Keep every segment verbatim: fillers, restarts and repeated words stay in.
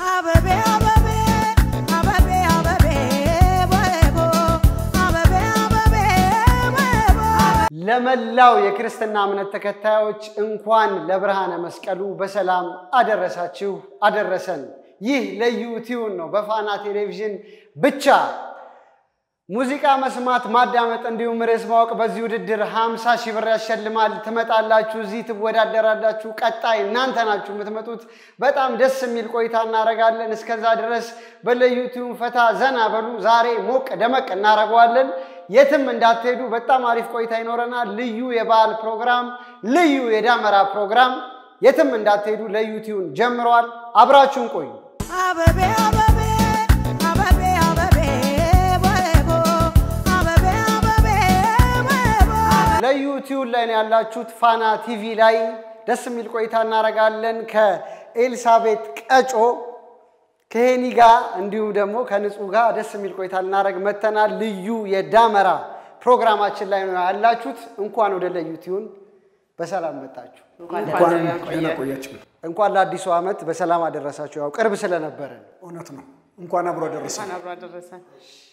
Ababe ababe ababe ababe webo ababe ababe webo ለመላው የክርስትና እምነት ተከታዮች እንኳን ለብርሃነ መስቀሉ በሰላም አደረሳችሁ አደረሰን ይህ ለዩቲዩብ ነው በፋና ቴሌቪዥን ብቻ ሙዚቃ መስማት ማዳመጥ እንዲሁም ርዕስ ማወቅ በዚህ ውድድር ሃምሳ ሺህ ብር ያሸልማል ትመጣላችሁ እዚህ ትወዳደራላችሁ ቀጣይ እናንተ ናችሁ የምትመጡት በጣም ደስ የሚል ቆይታ እናረጋለን እስከዛ ድረስ በለዩቲዩብ ፈታ ዘና በሉ ዛሬ ሞቅ ደመቅ እናረጋዋለን የትም እንዳትሄዱ በጣም አሪፍ ቆይታ ይኖረናል ልዩ የበዓል ፕሮግራም ልዩ የዳመራ ፕሮግራም የትም እንዳትሄዱ ለዩቲዩብ ጀምሯል አብራችሁን ቆዩ አበቤ አበቤ አበቤ አበቤ ወebo አበቤ አበቤ ወebo ለዩቲዩብ ላይ ነው ያላችሁት ፋና ቲቪ ላይ ደስ የሚል ቆይታ እናረጋለን ከኤልሳቤት ቀጮ ከሄኒ ጋር እንዲሁ ደግሞ ከንጹህ ጋር ደስ የሚል ቆይታ እናረግ መተናል ልዩ የዳመራ ፕሮግራማችን ላይ ነው ያላችሁት እንኳን ወደ ለዩቲዩብ በሰላም መጣችሁ እንኳን ቆያችሁ እንኳን ለአዲሱ አመት በሰላም አደረሳችሁ ያው ቅርብ ስለነበረ እውነት ነው እንኳን አብሮ አደረሰን እንኳን አብሮ አደረሰን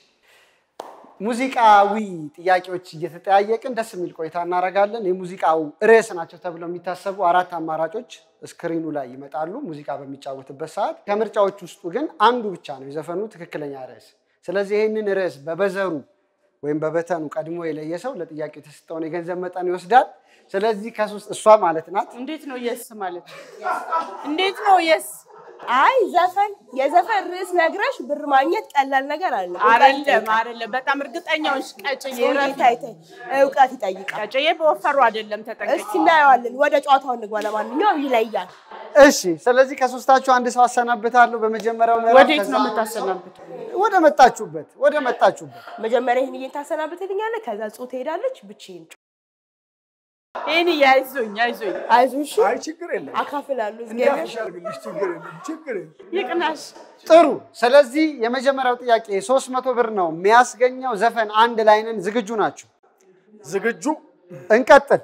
ሙዚቃዊ ጥያቄዎች እየተጠያየቅን ደስ የሚል ቆይታ እናረጋለን የሙዚቃው ርዕስ ናቸው ተብለው የሚታሰቡ አራት አማራጮች ስክሪኑ ላይ ይመጣሉ ሙዚቃ በሚጫወትበት ሰዓት ከምርጫዎች ውስጥ ግን አንዱ ብቻ ነው የዘፈኑ ትክክለኛ ርዕስ ስለዚህ ይሄንን ርዕስ በበዘሩ ወይም በበተኑ ቀድሞ የለየሰው ለጥያቄው ተሰጠውን የገንዘብ መጠን ይወስዳል ስለዚህ ከሶስት እሷ ማለት ናት እንዴት ነው yes ማለት እንዴት ነው yes አይ ዘፈን የዘፈን ርዕስ ነግረሽ ብር ማግኘት ቀላል ነገር አለ አይደለም አይደለም በጣም እርግጠኛውሽ ቀጭዬ ታይተ እውቀት ይጠይቃል ቀጭዬ በወፈሩ አይደለም ተጠቅቀኝ እስቲ እናየዋለን ወደ ጨዋታው እንግባ ለማንኛውም ይለያል እሺ ስለዚህ ከሶስታችሁ አንድ ሰው አሰናብታለሁ በመጀመሪያው ምዕራፍ ወዴት ነው የምታሰናብተው ወደ መጣችሁበት ወደ መጣችሁበት መጀመሪያ ይሄን እየታሰናብተልኛለህ ከዛ ጾት ሄዳለች ብቻዬን እኔ ያይዞኝ ያይዞኝ አይዞሽ አይ ችግር የለም አካፍላሉ ዝገበ ሻርግልሽ ችግር የለም ችግር የለም ይቅናሽ ጥሩ ስለዚህ የመጀመሪያው ጥያቄ ሶስት መቶ ብር ነው የሚያስገኘው ዘፈን አንድ ላይ ነን ዝግጁ ናችሁ ዝግጁ እንቀጥል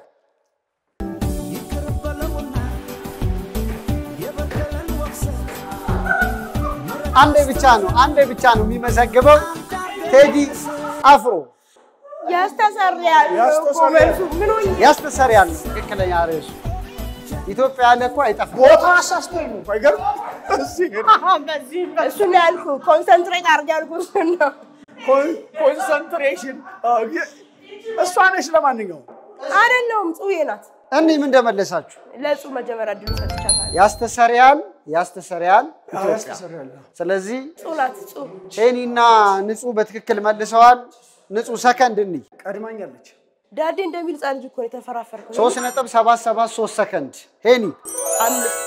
አንዴ ብቻ ነው አንዴ ብቻ ነው የሚመዘግበው ቴዲ አፍሮ ያስተሰርያል ኮመንቱ ምን ሆነ ያስተሰርያል ትክክለኛ ርዕሱ ኢትዮጵያ ያለ እኮ አይጠፋም ቦታ አሳስተኝ ነው አይገርም እዚህ በዚህ እሱ ነው ያልኩ ኮንሰንትሬት አድርግ ያልኩ ነው ኮንሰንትሬሽን እሷ ነሽ ለማንኛውም አይደለም ጽዬ ናት እኔ ምን እንደመለሳችሁ ለጹ መጀመሪያ ድሉ ሰጥቻታለሁ ያስተሰርያል ያስተሰርያል ኢትዮጵያ ስለዚህ ጹላት ጹ ሄኒና ንጹህ በትክክል መልሰዋል ንጹህ ሰከንድ እንይ ቀድማኛለች ዳዴ እንደሚል ጻልጅ እኮ ነው ተፈራፈርኩ ሶስት ነጥብ ሰባት ሰባት ሶስት ሰከንድ ሄኒ አምስት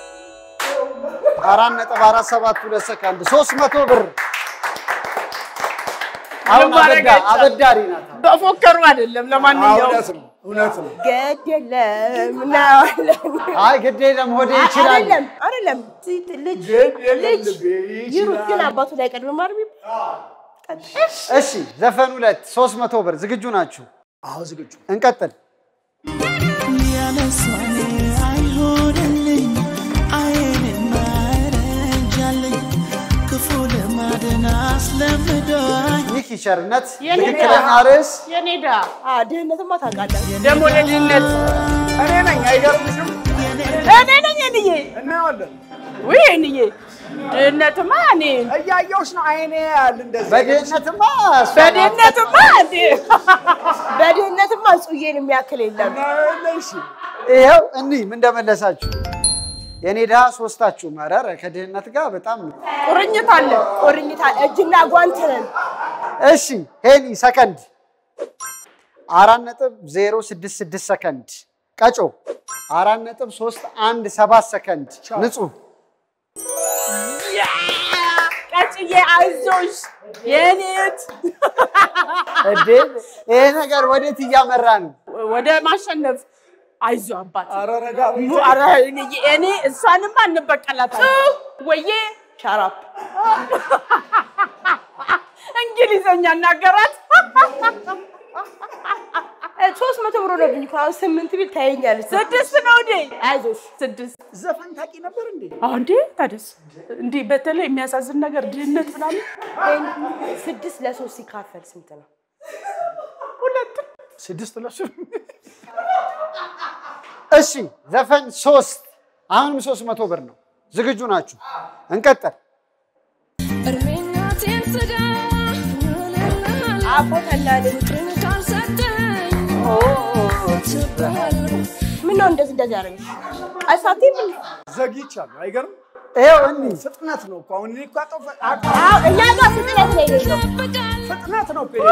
አራት ነጥብ አራት ሰባት ሁለት ሰከንድ ሶስት መቶ ብር አሁን አበዳሪ ናት በፎከሩ አይደለም ለማንኛውም እውነት ነው ገደለም ነው አይ ገደለም ሆዴ ይችላል አይደለም አይደለም ልጅ ልጅ ይሩት ግን አባቱ ላይ ቀድሞ ማርቢ እሺ ዘፈን ሁለት ሶስት መቶ ብር ዝግጁ ናችሁ አዎ ዝግጁ እንቀጥል ያለሷኔ አይሆንልኝ አይኔን ማረጃለኝ ክፉ ለማደናስ ለምዶኝ ይህ ቸርነት ትክክለኛ ርዕስ የኔዳ አ ድህነትማ ታውቃለህ ደሞ ለድህነት እኔ ነኝ አይገርምሽም እኔ ነኝ እንዬ እናያለን ወይ እንዬ ድህነትማ እኔ እያየሁሽ ነው አይኔ ያል እንደዚህ በድህነትማ በድህነትማ እንዴ በድህነትማ ጽዬን የሚያክል የለም እሺ ይሄው እንይ ምን እንደመለሳችሁ የኔዳ ሶስታችሁ ማረር ከድህነት ጋር በጣም ቁርኝት አለ ቁርኝት አለ እጅና ጓንት ነን እሺ ሄኒ ሰከንድ አራት ነጥብ ዜሮ ስድስት ስድስት ሰከንድ ቀጮ አራት ነጥብ ሶስት አንድ ሰባት ሰከንድ ንጹህ ቀጭዬ አይዞሽ የኔት እዴ ይሄ ነገር ወዴት እያመራ ነው ወደ ማሸነፍ አይዞ አባት አረረጋ አረ እኔ እሷንም አንበቀላታለን ወዬ ሻራፕ እንግሊዘኛ እናገራት ሶስት መቶ ብር ነው ብኝ ካው ስምንት ቢል ታየኛለች ስድስት ነው እንዴ አይዞሽ ስድስት ዘፈን ታቂ ነበር እንዴ አንዴ ታደስ እንዴ በተለይ የሚያሳዝን ነገር ድህነት ምናምን ስድስት ለሶስት ሲካፈል ስንት ነው ሁለት ስድስት ለሱ እሺ ዘፈን ሶስት አሁንም ሶስት መቶ ብር ነው ዝግጁ ናችሁ እንቀጥል እርሜናቴን ስጋ አቦታላለ ምን ነው እንደዚህ እንደዚህ ያረጋሽ ቀሳቴ ምን ዘግይቻለሁ አይገርም ይሄው እንኒ ፍጥነት ነው እኮ አሁን እኔ እኮ አጠፋ አው እኛ ጋር ፍጥነት ነው ይሄው ፍጥነት ነው እኮ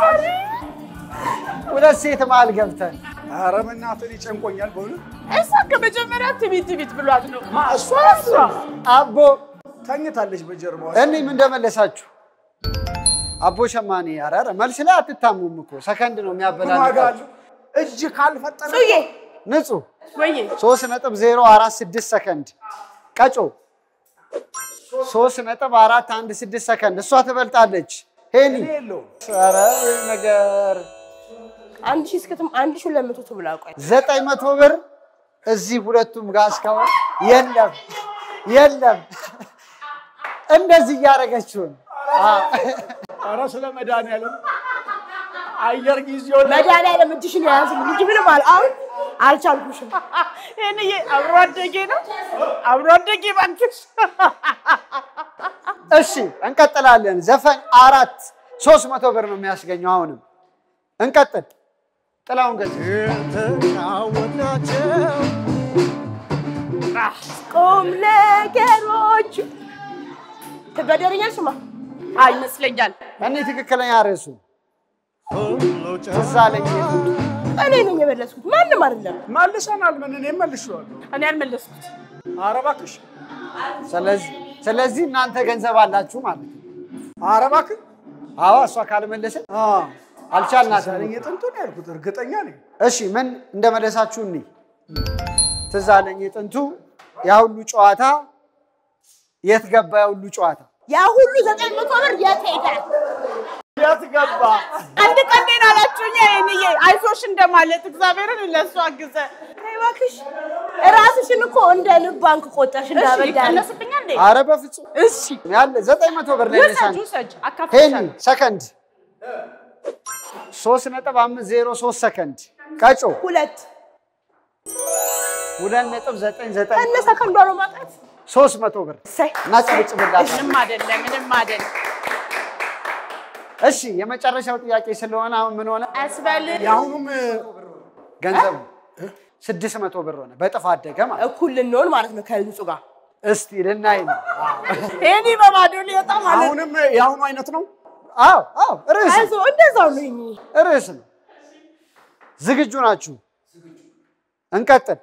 ሁለት ሴት መሃል ገብተን ኧረ በእናትህ ጨንቆኛል በእውነት እሷ ከመጀመሪያ ትቢት ትቢት ብሏት ነው እሷ እሷ አቦ ተኝታለች በጀርባዋ እኒ ምን እንደመለሳችሁ አቦ ሸማኔ አራራ መልስ ላይ አትታሙም እኮ ሰከንድ ነው የሚያበላልጣችሁ እጅ ካልፈጠነ ጽዬ ንጹህ ወይ ሶስት ነጥብ ዜሮ አራት ስድስት ሰከንድ ቀጮ ሶስት ነጥብ አራት አንድ ስድስት ሰከንድ እሷ ትበልጣለች ሄኒ ሄሎ አረ ነገር አንድ ሺህ እስከ አንድ ሺህ ሁለት መቶ ተብላቋል ዘጠኝ መቶ ብር እዚህ ሁለቱም ጋር እስካሁን የለም የለም እንደዚህ ያረጋችሁ ኧረ ስለ መድኃኒዓለም አየር ጊዜው መድኃኒዓለም እጅሽን ያዝ ልጅ ምንም አል አሁን አልቻልኩሽም እኔ አብሮ አደጌ ነው አብሮ አደጌ ባንክሽ እሺ እንቀጥላለን ዘፈን አራት ሶስት መቶ ብር ነው የሚያስገኘው አሁንም እንቀጥል ጥላውን ገዝ ቁም ነገሮች ተበደረኛል ስማ አይ ይመስለኛል እኔ ትክክለኛ ርዕሱ ተዛለኝ እኔ ነኝ የመለስኩት ማንንም አይደለም መልሰናል ምን እኔ መልሼዋለሁ እኔ አልመለስኩት ኧረ እባክሽ ስለዚህ ስለዚህ እናንተ ገንዘብ አላችሁ ማለት ነው ኧረ እባክህ አዎ እሷ ካልመለሰች አ አልቻልናትም ዛሬ የጥንቱን ያልኩት እርግጠኛ ነኝ እሺ ምን እንደመለሳችሁ እኔ ተዛለኝ የጥንቱ ያ ሁሉ ጨዋታ የት ገባ ያ ሁሉ ጨዋታ ያ ሁሉ ዘጠኝ መቶ ብር የት ሄደ የት ገባ አንድ ቀንዴን አላችሁኝ እኔ አይዞሽ እንደማለት እግዚአብሔርን ለሱ አግዘ እባክሽ ራስሽን እኮ እንደ ልብ ባንክ ቆጠርሽ እንዳበዳል ቀነስብኛል እንዴ አረ በፍጹም እሺ ያለ ዘጠኝ መቶ ብር ላይ ነሳን ሰጁ ሰጅ ሄኒ አካፍልሻለሁ ሰከንድ ሶስት ነጥብ አምስት ዜሮ ሶስት ሰከንድ ቀጮ ሁለት ሁለት ነጥብ ዘጠኝ ዘጠኝ ከነ ሰከንዷ ነው ማጣት ሶስት መቶ ብር ሰይ እናጨብጭብላት ምንም አይደለም ምንም አይደለም እሺ የመጨረሻው ጥያቄ ስለሆነ አሁን ምን ሆነ አስበል ያሁኑም ገንዘብ ስድስት መቶ ብር ሆነ በጥፍ አደገ ማለት እኩል ልንሆን ማለት ነው ከንጹ ጋር እስቲ ልናይ ነው እኔ በባዶ ሊወጣ ማለት አሁንም ያሁኑ አይነት ነው አዎ አዎ ርዕስ አይዞ እንደዛው ነው እኔ ርዕስ ነው ዝግጁ ናችሁ እንቀጥል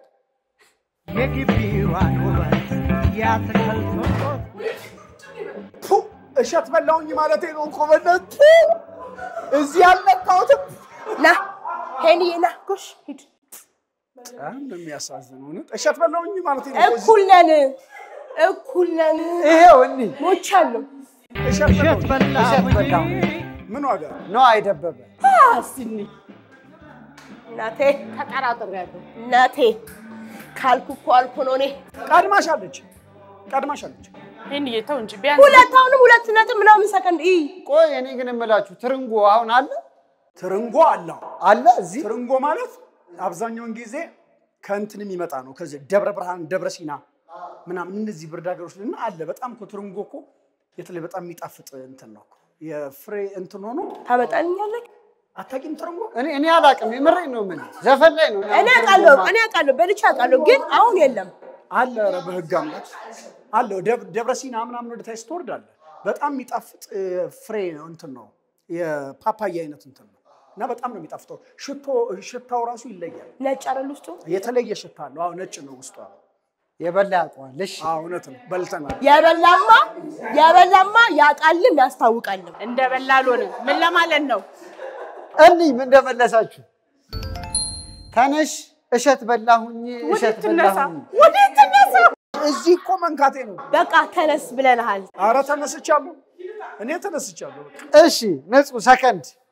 ፑ እሸት በላውኝ ማለቴ ነው እኮ በእናት እዚህ ያልነካሁትም ና ሄኒዬ ና ጎሽ ሂድ በጣም ነው የሚያሳዝነው ነው እሸት በላውኝ ማለቴ ነው እኩል ነን እኩል ነን ይሄው እኒ ሞቻለሁ እሸት በላውኝ እሸት በላው ምን ዋጋ ነው አይደበበ አስኒ እናቴ ተጠራጥሬያለሁ እናቴ ካልኩ እኮ አልኩ ነው እኔ ቀድማሻለች ቀድማሻለች እኔ የተው እንጂ ቢያንስ ሁለት አሁንም ሁለት ነጥብ ምናምን ሰከንድ ይ ቆይ እኔ ግን እምላችሁ ትርንጎ አሁን አለ ትርንጎ አለ አለ እዚህ ትርንጎ ማለት አብዛኛውን ጊዜ ከእንትን የሚመጣ ነው ከዚህ ደብረ ብርሃን ደብረ ሲና ምናምን እነዚህ ብርድ ሀገሮች ልና አለ በጣም እኮ ትርንጎ እኮ የተለየ በጣም የሚጣፍጥ እንትን ነው የፍሬ እንትን ሆኖ ታመጣልኛለህ አታቂም ትርንጎ እኔ እኔ አላቅም የምሬን ነው ምን ዘፈን ላይ ነው እኔ አውቃለሁ እኔ አውቃለሁ በልቻ አውቃለሁ ግን አሁን የለም አለ ኧረ በህግ አምላክ አለ ደብረ ሲና ምናምን ወደ ታች ትወርዳለ በጣም የሚጣፍጥ ፍሬ ነው እንትን ነው የፓፓያ አይነት እንትን ነው እና በጣም ነው የሚጣፍጠው ሽቶ ሽታው ራሱ ይለያል ነጭ አይደል ውስጡ የተለየ ሽታ አለው አዎ ነጭ ነው ውስጡ የበላ ያውቀዋልሽ አዎ እውነት ነው በልተናል የበላማ የበላማ ያውቃልም ያስታውቃልም እንደበላ አልሆነ ምን ለማለት ነው እኒ ምን እንደመለሳችሁ ተነሽ እሸት በላሁኝ እሸት በላሁኝ ወዴት ተነሳ እዚህ እኮ መንካቴ ነው በቃ ተነስ ብለናል ኧረ ተነስቻለሁ እኔ ተነስቻለሁ እሺ ንጹህ ሰከንድ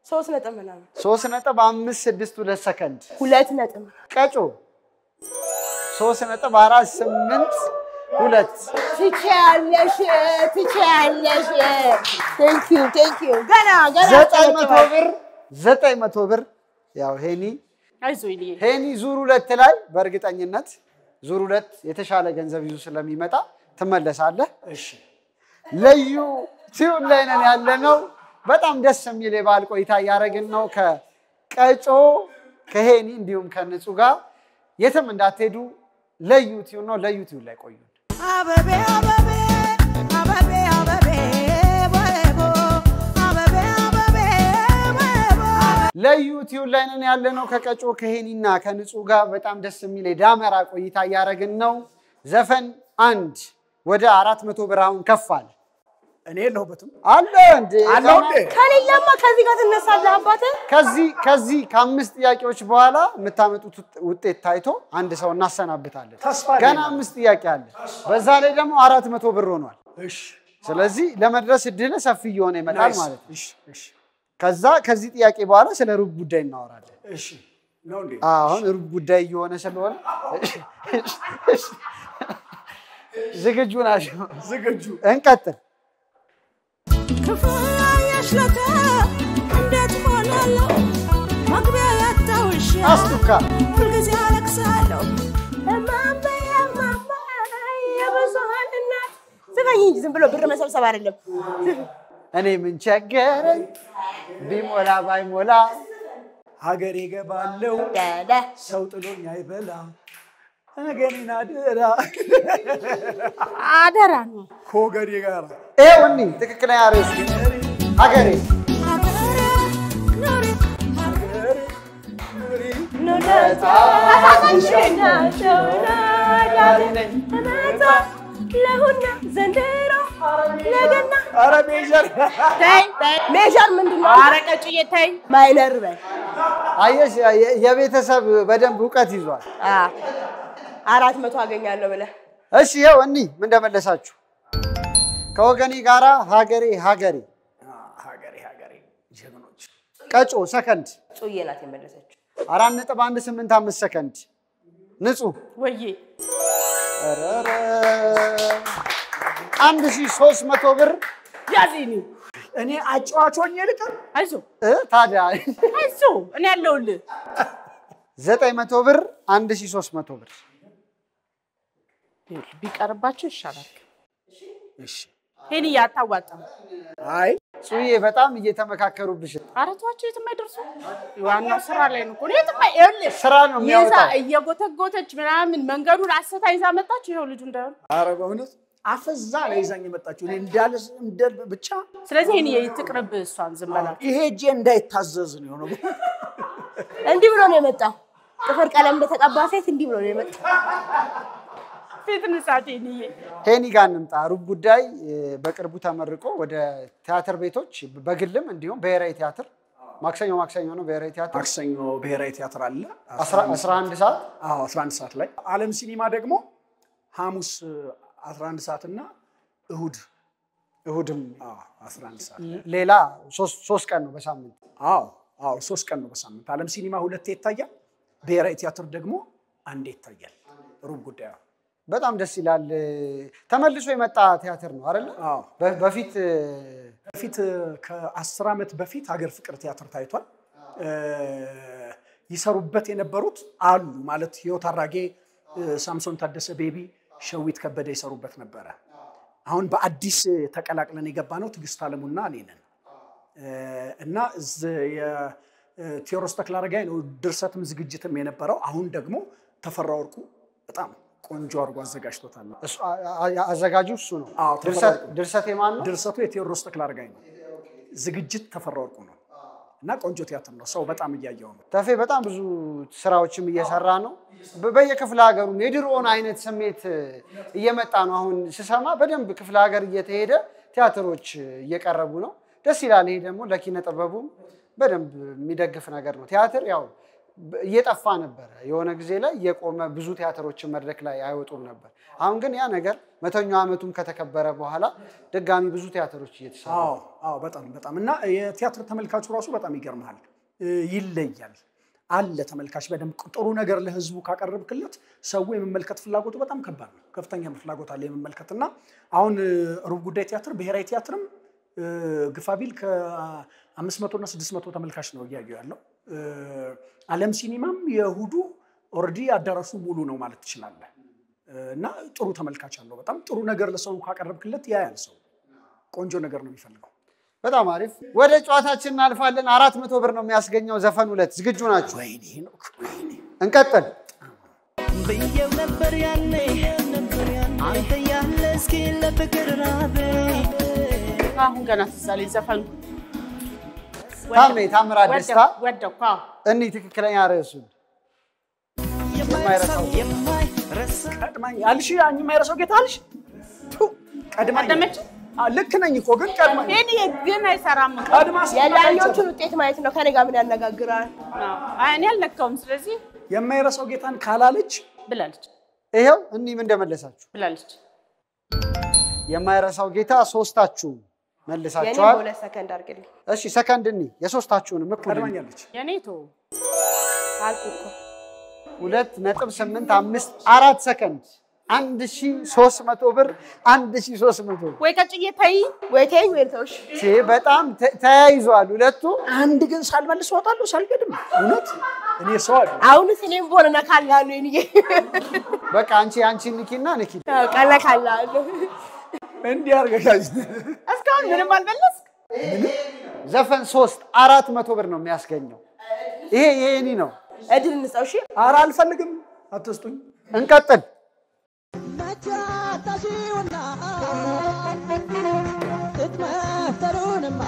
ሶስት ነጥብ ምናምን ሶስት ነጥብ አምስት ስድስት ሁለት ሰከንድ ሁለት ነጥብ ቀጮ ሶስት ነጥብ አራት ስምንት ሁለት ትችያለሽ ትችያለሽ ቴንክ ዩ ቴንክ ዩ ገና ገና ዘጠኝ መቶ ብር ዘጠኝ መቶ ብር ያው ሄኒ አይዞኝ ልዬ ሄኒ ዙር ሁለት ላይ በእርግጠኝነት ዙር ሁለት የተሻለ ገንዘብ ይዞ ስለሚመጣ ትመለሳለህ እሺ ለዩ ሲሆን ላይ ነን ያለነው በጣም ደስ የሚል የባል ቆይታ ያረግን ነው ከቀጮ ከሄኒ እንዲሁም ከንጹ ጋር የትም እንዳትሄዱ ለዩቲው ነው ለዩቲው ላይ ቆዩ አበቤ አበቤ አበቤ አበቤ ወይቦ አበቤ አበቤ ወይቦ ለዩቲው ላይ ነን ያለነው ከቀጮ ከሄኒና ከንጹ ጋር በጣም ደስ የሚል የዳመራ ቆይታ ያረግን ነው ዘፈን አንድ ወደ አራት መቶ ብር አሁን ከፋል እኔ የለሁበትም አለ እንዴ አለው እንዴ ከሌላማ ከዚህ ጋር ትነሳለህ አባቴ ከዚህ ከዚህ ከአምስት ጥያቄዎች በኋላ የምታመጡት ውጤት ታይቶ አንድ ሰው እናሰናብታለን ተስፋ ገና አምስት ጥያቄ አለ በዛ ላይ ደግሞ አራት መቶ ብር ሆኗል እሺ ስለዚህ ለመድረስ እድል ሰፊ እየሆነ ይመጣል ማለት ነው እሺ እሺ ከዛ ከዚህ ጥያቄ በኋላ ስለ ሩብ ጉዳይ እናወራለን እሺ ነው እንዴ አሁን ሩብ ጉዳይ እየሆነ ስለሆነ ዝግጁ ናቸው ዝግጁ እንቀጥል ክፉ ያሽለተ እንዴት ሆናለሁ መግቢያ ያጣውሽ አስቱካ ሁልጊዜ አለቅሳለሁ እማማ እማማ የብዙሃን እናት ዝፈኝ እንጂ ዝም ብሎ ብር መሰብሰብ አይደለም እኔ ምን ቸገረኝ ቢሞላ ባይሞላ ሀገር ይገባለው ዳዳ ሰው ጥሎኝ አይበላ ነገኔን አደራ አደራ ነው ከወገኔ ጋር ይኸውኒ ትክክለኛ ርዕስ ሀገሬ ለሁና ዘንድሮ ለገና ኧረ ሜጀር ተይ ተይ ሜጀር ምንድን ነው? ኧረ ቀጭዬ ተይ ማይነር በል አየሽ የቤተሰብ በደንብ እውቀት ይዟል አ አራት መቶ አገኛለሁ ብለህ እሺ ይኸው እኒ ምን እንደመለሳችሁ ከወገኔ ጋራ ሀገሬ ሀገሬ ሀገሬ ሀገሬ ጀግኖች ቀጮ ሰከንድ ጹዬ ናት የመለሰችው አራት ነጥብ አንድ ስምንት አምስት ሰከንድ ንጹህ ወዬ ኧረ አንድ ሺህ ሦስት መቶ ብር ያዚኒ እኔ አጫዋቾኝ ልቀር አይዞ እ ታዲያ አይዞ እኔ ያለሁልህ ዘጠኝ መቶ ብር አንድ ሺህ ሦስት መቶ ብር ቢቀርባቸው ይሻላል እሺ ሄኒ ያታዋጣም አይ ጹዬ በጣም እየተመካከሩብሽ አረቷቸው የትም አይደርሱ ዋናው ስራ ላይ ነው እኮ የትም አይልህ ስራ ነው ይዛ የሚያወጣው እየጎተጎተች ምናምን መንገዱን አሰታ ይዛ መጣች ይሄው ልጁ እንዳይሆን ኧረ በእውነት አፈዛ ላይ ይዛኝ የመጣችሁ እኔ እንዳለ እንደ ብቻ ስለዚህ ሄኒ ይትቅርብ እሷን ዝም በላት ይሄ እጄ እንዳይታዘዝ ነው የሆነው እንዲህ ብሎ ነው የመጣው ጥፍር ቀለም እንደተቀባ ሴት እንዲህ ብሎ ነው የመጣው ፊት ንሳት ሄኒ ሄኒ ጋር እንምጣ ሩብ ጉዳይ በቅርቡ ተመርቆ ወደ ቲያትር ቤቶች በግልም እንዲሁም ብሔራዊ ቲያትር ማክሰኞ ማክሰኞ ነው ብሔራዊ ቲያትር ማክሰኞ ብሔራዊ ቲያትር አለ አስራ አንድ ሰዓት አዎ አስራ አንድ ሰዓት ላይ ዓለም ሲኒማ ደግሞ ሐሙስ አስራ አንድ ሰዓት እና እሁድ እሁድም አዎ አስራ አንድ ሰዓት ሌላ ሶስት ሶስት ቀን ነው በሳምንት አዎ አዎ ሶስት ቀን ነው በሳምንት ዓለም ሲኒማ ሁለቴ ይታያል ብሔራዊ ቲያትር ደግሞ አንዴ ይታያል ሩብ ጉዳይ በጣም ደስ ይላል ተመልሶ የመጣ ቲያትር ነው አይደል አዎ በፊት በፊት ከአስር ዓመት በፊት ሀገር ፍቅር ቲያትር ታይቷል ይሰሩበት የነበሩት አሉ ማለት ህይወት አራጌ ሳምሶን ታደሰ ቤቢ ሸዊት ከበደ ይሰሩበት ነበረ አሁን በአዲስ ተቀላቅለን የገባ ነው ትግስት አለሙና እኔ ነን እና የቴዎድሮስ ተክለአረጋይ ነው ድርሰትም ዝግጅትም የነበረው አሁን ደግሞ ተፈራ ወርቁ በጣም ቆንጆ አርጎ አዘጋጅቶታል አዘጋጁ እሱ ነው ድርሰት ድርሰት የማን ነው ድርሰቱ የቴዎድሮስ ተክለአረጋይ ነው ዝግጅት ተፈራ ወርቁ ነው እና ቆንጆ ቲያትር ነው ሰው በጣም እያየው ነው ተፌ በጣም ብዙ ስራዎችም እየሰራ ነው በየክፍለ ሀገሩ የድሮውን አይነት ስሜት እየመጣ ነው አሁን ሲሰማ በደንብ ክፍለ ሀገር እየተሄደ ቲያትሮች እየቀረቡ ነው ደስ ይላል ይሄ ደግሞ ለኪነ ጥበቡ በደንብ የሚደግፍ ነገር ነው ቲያትር ያው እየጠፋ ነበር የሆነ ጊዜ ላይ የቆመ ብዙ ቲያትሮችን መድረክ ላይ አይወጡም ነበር አሁን ግን ያ ነገር መቶኛው ዓመቱም ከተከበረ በኋላ ድጋሚ ብዙ ቲያትሮች እየተሰሩ አዎ አዎ በጣም በጣም እና የቲያትር ተመልካቹ ራሱ በጣም ይገርማል ይለያል አለ ተመልካች በደም ጥሩ ነገር ለህዝቡ ካቀርብክለት ሰው የመመልከት ፍላጎቱ በጣም ከባድ ነው ከፍተኛ ፍላጎት አለ የመመልከትና አሁን ሩብ ጉዳይ ቲያትር ብሔራዊ ቲያትርም ግፋቢል ከ500 እና ስድስት መቶ ተመልካች ነው ያያዩ ያለው ዓለም ሲኒማም የሁዱ ኦሬዲ አዳራሹ ሙሉ ነው ማለት ይችላል እና ጥሩ ተመልካች አለው በጣም ጥሩ ነገር ለሰው ካቀርብክለት ያያል ሰው ቆንጆ ነገር ነው የሚፈልገው በጣም አሪፍ ወደ ጨዋታችን እናልፋለን አራት መቶ ብር ነው የሚያስገኘው ዘፈን ሁለት ዝግጁ ናችሁ ወይኔ ነው ወይኔ እንቀጥል ብየው ነበር ያኔ አንተ ያለ እስኪ ለፍቅር ራቤ አሁን ገና ተሳለ ዘፈኑ ታሜ ታምራት ደስታ ወደኩ እኒ ትክክለኛ ርዕሱ የማይረሳው የማይረሳ ቀድማኝ አልሽ ያኝ የማይረሳው ጌታ አልሽ ቀድማኝ ቀደመች ልክ ነኝ እኮ ግን ቀድማኝ እኔ ግን አይሰራም ቀድማ የዳኞቹን ውጤት ማየት ነው ከኔ ጋር ምን ያነጋግራል አይ እኔ አልነካውም ስለዚህ የማይረሳው ጌታን ካላለች ብላለች ይሄው እኒ ምን እንደመለሳችሁ ብላለች የማይረሳው ጌታ ሶስታችሁ የኔ መልሳችኋል ሁለት ሰከንድ አድርግልኝ እሺ ሰከንድ እኒ የሶስታችሁንም እኩል ቀድማኛለች የኔቶ አልኩ እኮ ሁለት ነጥብ ስምንት አምስት አራት ሰከንድ አንድ ሺህ ሦስት መቶ ብር አንድ ሺህ ሦስት መቶ ወይ ቀጭዬ ታይ ወይ ተይኝ ወይ ተውሽ እሺ በጣም ተያይዟል ሁለቱ አንድ ግን ሳልመልስ ወጣለሁ ሳልገድም እውነት እኔ ሰው አይደል አሁን እኔም ቦነ ነካላሉ እኔ በቃ አንቺ አንቺ ንኪና ንኪ ቀለ ካላሉ እንዲህ አርገሻል እስካሁን ምንም አልመለስክ ዘፈን ሶስት አራት መቶ ብር ነው የሚያስገኘው ይሄ የኔ ነው እድል እንሰው እሺ ኧረ አልፈልግም አትስጡኝ እንቀጥል መቻታሽውና ትትመተሩንማ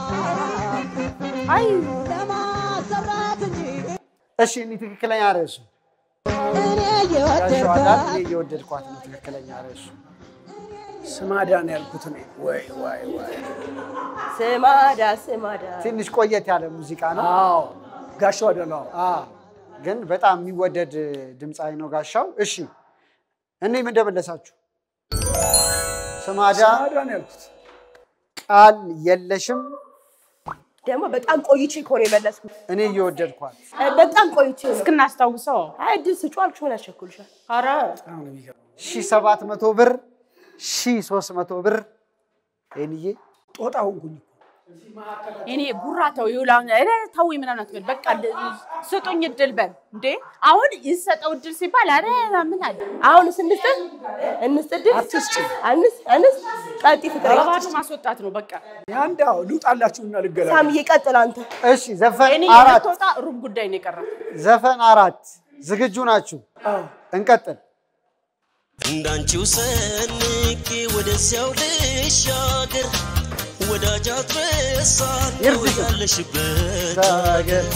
አይ ለማሰራት እንጂ እሺ እኒ ትክክለኛ ርዕሱ እኔ ያሻዋላ የወደድኳት እኔ እየወደድኳት ነው ትክክለኛ ርዕሱ ስማዳን ያልኩት ነው ወይ ወይ ወይ ስማዳ ስማዳ ትንሽ ቆየት ያለ ሙዚቃ ነው አዎ ጋሻው አይደለም አዎ ግን በጣም የሚወደድ ድምጻዊ ነው ጋሻው እሺ እኔ ምን እንደመለሳችሁ ስማዳ ስማዳን ያልኩት ቃል የለሽም ደግሞ በጣም ቆይቼ እኮ ነው የመለስኩት እኔ እየወደድኳት በጣም ቆይቼ ነው እስክናስታውሰው አይ እድል ስጩ አልኩሽ ምን ያሸኩልሻል ኧረ አሁን የሚገርም ሺህ ሰባት መቶ ብር ሺህ ሦስት መቶ ብር እኔዬ ጦጣ ሆንኩኝ እኔ ጉራታው ይውላል እኔ ታው ምናምን አትበል በቃ ስጡኝ እድል በል እንዴ አሁን ይሰጠው እድል ሲባል አረ ምን አለ አሁን እንስጥ እንስጥ አትስጪ አንስ አንስ ቀጥ ፍቅር ባባቱ ማስወጣት ነው በቃ ያንዳው ልውጣላችሁና ልገላ ሳምዬ ቀጥል አንተ እሺ ዘፈን እኔ አራት የምትወጣ ሩብ ጉዳይ ነው የቀረው ዘፈን አራት ዝግጁ ናችሁ እንቀጥል እንዳንቺው ሰንቄ ወደዚያው ልሻገር ወዳጃት ረሳት ያለሽበት ሀገር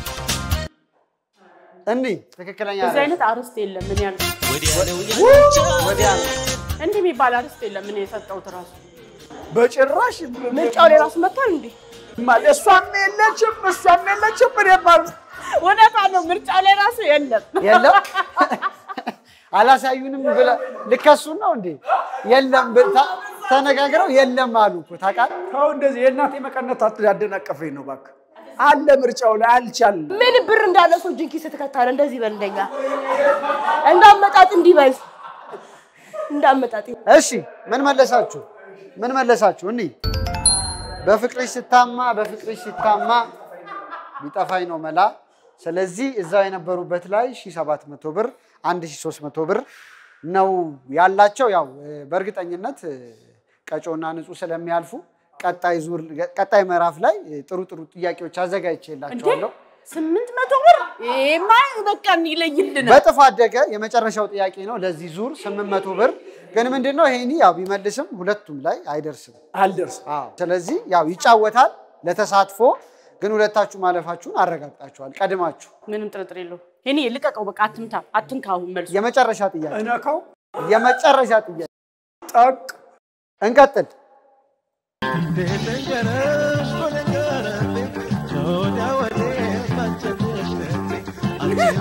እንዴ ትክክለኛ እዚህ አይነት አርስት የለም ምን ያለው ወዲያ ነው ያንቻ ወዲያ እንዲህ የሚባል አርስት የለም ምን የሰጠውት ራሱ በጭራሽ ምርጫው ላይ ራሱ መጥቷል እንዴ ማለት እሷም የለችም እሷም የለችም ምን ይባል ወደታ ነው ምርጫው ላይ ራሱ የለም የለም አላሳዩንም ብለ ልከሱን ነው እንዴ የለም ብታ ተነጋግረው የለም አሉ እኮ ታውቃለህ ታው እንደዚህ የእናቴ መቀነት አትዳደናቀፈኝ ነው ባክ አለ ምርጫው ላይ አልቻል ምን ብር እንዳለ ሰው ጅንኪ ስትከታለ እንደዚህ በል እንደኛ እንዳመጣጥ እንዲበል እንዳመጣጥ እሺ ምን መለሳችሁ ምን መለሳችሁ እኒ በፍቅርሽ ስታማ በፍቅርሽ ስታማ ቢጠፋኝ ነው መላ ስለዚህ እዛው የነበሩበት ላይ ሺህ ሰባት መቶ ብር አንድ ሺህ ሦስት መቶ ብር ነው ያላቸው ያው በእርግጠኝነት ቀጮና ንጹህ ስለሚያልፉ ቀጣይ ዙር ቀጣይ ምዕራፍ ላይ ጥሩ ጥሩ ጥያቄዎች አዘጋጅቼላችኋለሁ ስምንት መቶ ብር ኤማ በቃ ይለይልና በጥፍ አደገ የመጨረሻው ጥያቄ ነው ለዚህ ዙር ስምንት መቶ ብር ግን ምንድነው ይሄኒ ያው ቢመልስም ሁለቱም ላይ አይደርስም አልደርስም አዎ ስለዚህ ያው ይጫወታል ለተሳትፎ ግን ሁለታችሁ ማለፋችሁን አረጋግጣችኋል ቀድማችሁ ምንም ጥርጥር የለው እኔ ልቀቀው በቃ አትምታ አትንካው መልሱ የመጨረሻ ጥያቄ እነካው የመጨረሻ ጥያቄ ጠቅ እንቀጥል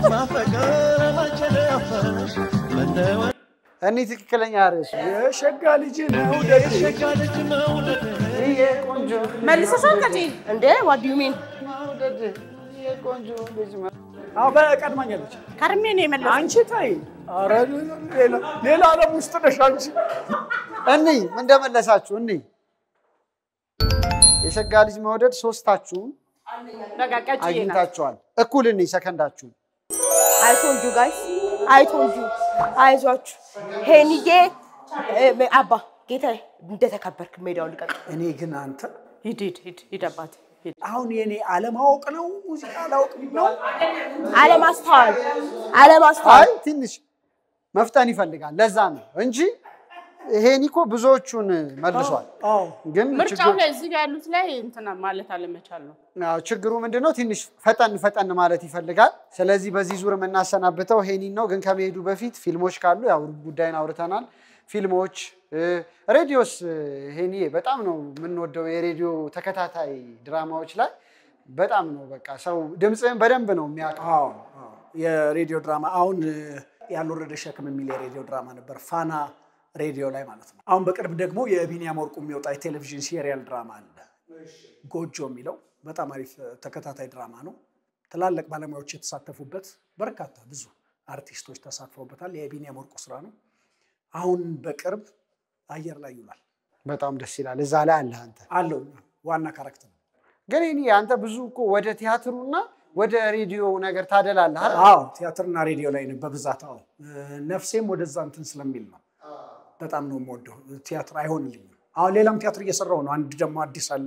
እኔ ትክክለኛ አርሽ የሸጋ ልጅ ነው የሸጋ ልጅ መውደድ የቆንጆ መልሰሻል ከጂ እንዴ what do you mean መውደድ የቆንጆ ልጅ አዎ በቀድማኛለች ከርሜ ነው የመለሰው አንቺ ታይ አረ ሌላ ሌላ ዓለም ውስጥ ነሽ አንቺ እኔ ምን እንደመለሳችሁ እኔ የሸጋ ልጅ መውደድ ሶስታችሁ በቃ ቀጭ አግኝታችኋል እኩል እኔ ሰከንዳችሁ I told you guys I told you አይዟችሁ ሄኒዬ አባ ጌታዬ እንደተከበርክ ሜዳውን ልቀቅ እኔ ግን አንተ ሂድ ሂድ ሂድ ሂድ አባቴ ሂድ አሁን የኔ አለማወቅ ነው ሙዚቃ አላውቅም ነው አለማስተዋል አለማስተዋል አይ ትንሽ መፍጠን ይፈልጋል ለዛ ነው እንጂ ይሄኒኮ ብዙዎቹን መልሷል አዎ ግን ምርጫው ላይ እዚህ ጋር ያሉት ላይ እንትና ማለት አለመቻል ነው አዎ ችግሩ ምንድነው ትንሽ ፈጠን ፈጠን ማለት ይፈልጋል ስለዚህ በዚህ ዙር መናሰናብተው ሄኒን ነው ግን ከመሄዱ በፊት ፊልሞች ካሉ ያው ጉዳይን አውርተናል ፊልሞች ሬዲዮስ ሄኒዬ በጣም ነው የምንወደው የሬዲዮ ተከታታይ ድራማዎች ላይ በጣም ነው በቃ ሰው ድምጽን በደንብ ነው የሚያውቀው አዎ የሬዲዮ ድራማ አሁን ያልወረደ ሸክም የሚል የሬዲዮ ድራማ ነበር ፋና ሬዲዮ ላይ ማለት ነው አሁን በቅርብ ደግሞ የቢኒያም ወርቁ የሚወጣ የቴሌቪዥን ሲሪያል ድራማ አለ ጎጆ የሚለው በጣም አሪፍ ተከታታይ ድራማ ነው ትላልቅ ባለሙያዎች የተሳተፉበት በርካታ ብዙ አርቲስቶች ተሳትፈውበታል የቢኒያም ወርቁ ስራ ነው አሁን በቅርብ አየር ላይ ይውላል በጣም ደስ ይላል እዛ ላይ አለ አንተ አለው ዋና ካራክተር ግን እኔ አንተ ብዙ እኮ ወደ ቲያትሩና ወደ ሬዲዮ ነገር ታደላለህ አይደል አዎ ቲያትርና ሬዲዮ ላይ ነው በብዛት አዎ ነፍሴም ወደዛ እንትን ስለሚል ነው በጣም ነው የምወደው ቲያትር አይሆንልኝም አሁን ሌላም ቲያትር እየሰራው ነው አንድ ደግሞ አዲስ አለ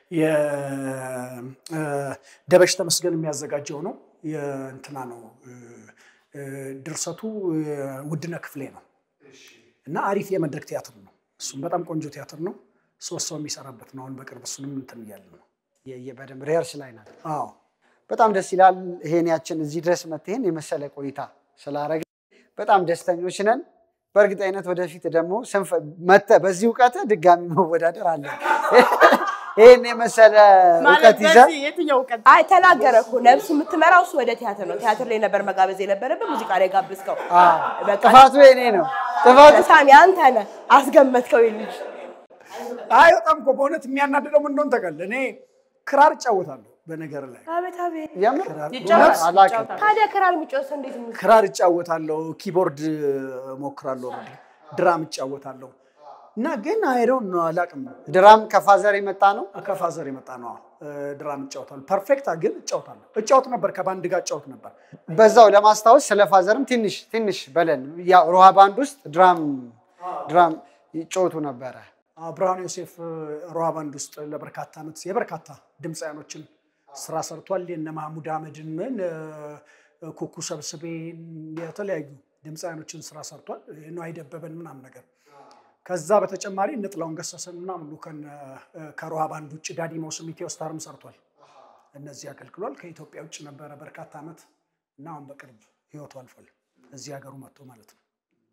የደበሽ ተመስገን የሚያዘጋጀው ነው የእንትና ነው ድርሰቱ ውድነ ክፍሌ ነው እና አሪፍ የመድረክ ቲያትር ነው እሱም በጣም ቆንጆ ቲያትር ነው ሶስት ሰው የሚሰራበት ነው አሁን በቅርብ እሱንም እንትን ይያል ነው የበደም ሪሄርስ ላይ ናት አዎ በጣም ደስ ይላል ይሄንያችን እዚህ ድረስ መተን የመሰለ ቆይታ ስላረገ በጣም ደስተኞች ነን በርግጠኝነት ወደፊት ደግሞ ሰንፈ መተ በዚህ ዕውቀት ድጋሚ መወዳደር አለ ይሄን የመሰለ ዕውቀት ይዛ የትኛው ዕውቀት አይ ተናገረኩ ነብስ የምትመራው እሱ ወደ ቲያትር ነው ቲያትር ላይ ነበር መጋበዝ የነበረበት ሙዚቃ ላይ ጋብዝከው በቃ ጥፋቱ የኔ ነው ጥፋቱ ሳሚ አንተ ነህ አስገመትከው ይልጅ አይ በጣም እኮ በእውነት የሚያናድደው ምን እንደሆነ ታውቃለህ እኔ ክራር እጫወታለሁ በነገር ላይ አቤት አቤት የምር ይጫወታል አላውቅም ታዲያ ክራር ምጮስ እንዴት ነው ክራር እጫወታለሁ ኪቦርድ ሞክራለሁ ድራም እጫወታለሁ እና ግን አይ ዶንት ኖ አላውቅም ድራም ከፋዘር የመጣ ነው ከፋዘር የመጣ ነው ድራም እጫወታለሁ ፐርፌክት ግን እጫወታለሁ እጫወት ነበር ከባንድ ጋር እጫወት ነበር በዛው ለማስታወስ ስለ ፋዘርም ትንሽ ትንሽ በለን ያ ሮሃ ባንድ ውስጥ ድራም ድራም ይጫወቱ ነበር ብርሃኑ ዮሴፍ ሮሃ ባንድ ውስጥ ለበርካታ ዓመት የበርካታ ድምጻያኖችን ስራ ሰርቷል የነ ማህሙድ አህመድን ምን ኩኩ ሰብስቤን የተለያዩ ድምጻያኖችን ስራ ሰርቷል ነው አይደበበን ምናምን ነገር ከዛ በተጨማሪ ንጥላውን ገሰሰን ምናምን ሉከን ከሮሃ ባንድ ውጭ ዳዲ ሞስም ኢትዮ ስታርም ሰርቷል እነዚህ አገልግሏል ከኢትዮጵያ ውጭ ነበር በርካታ ዓመት እና አሁን በቅርብ ህይወቱ አልፏል እዚህ ሀገሩ መጥቶ ማለት ነው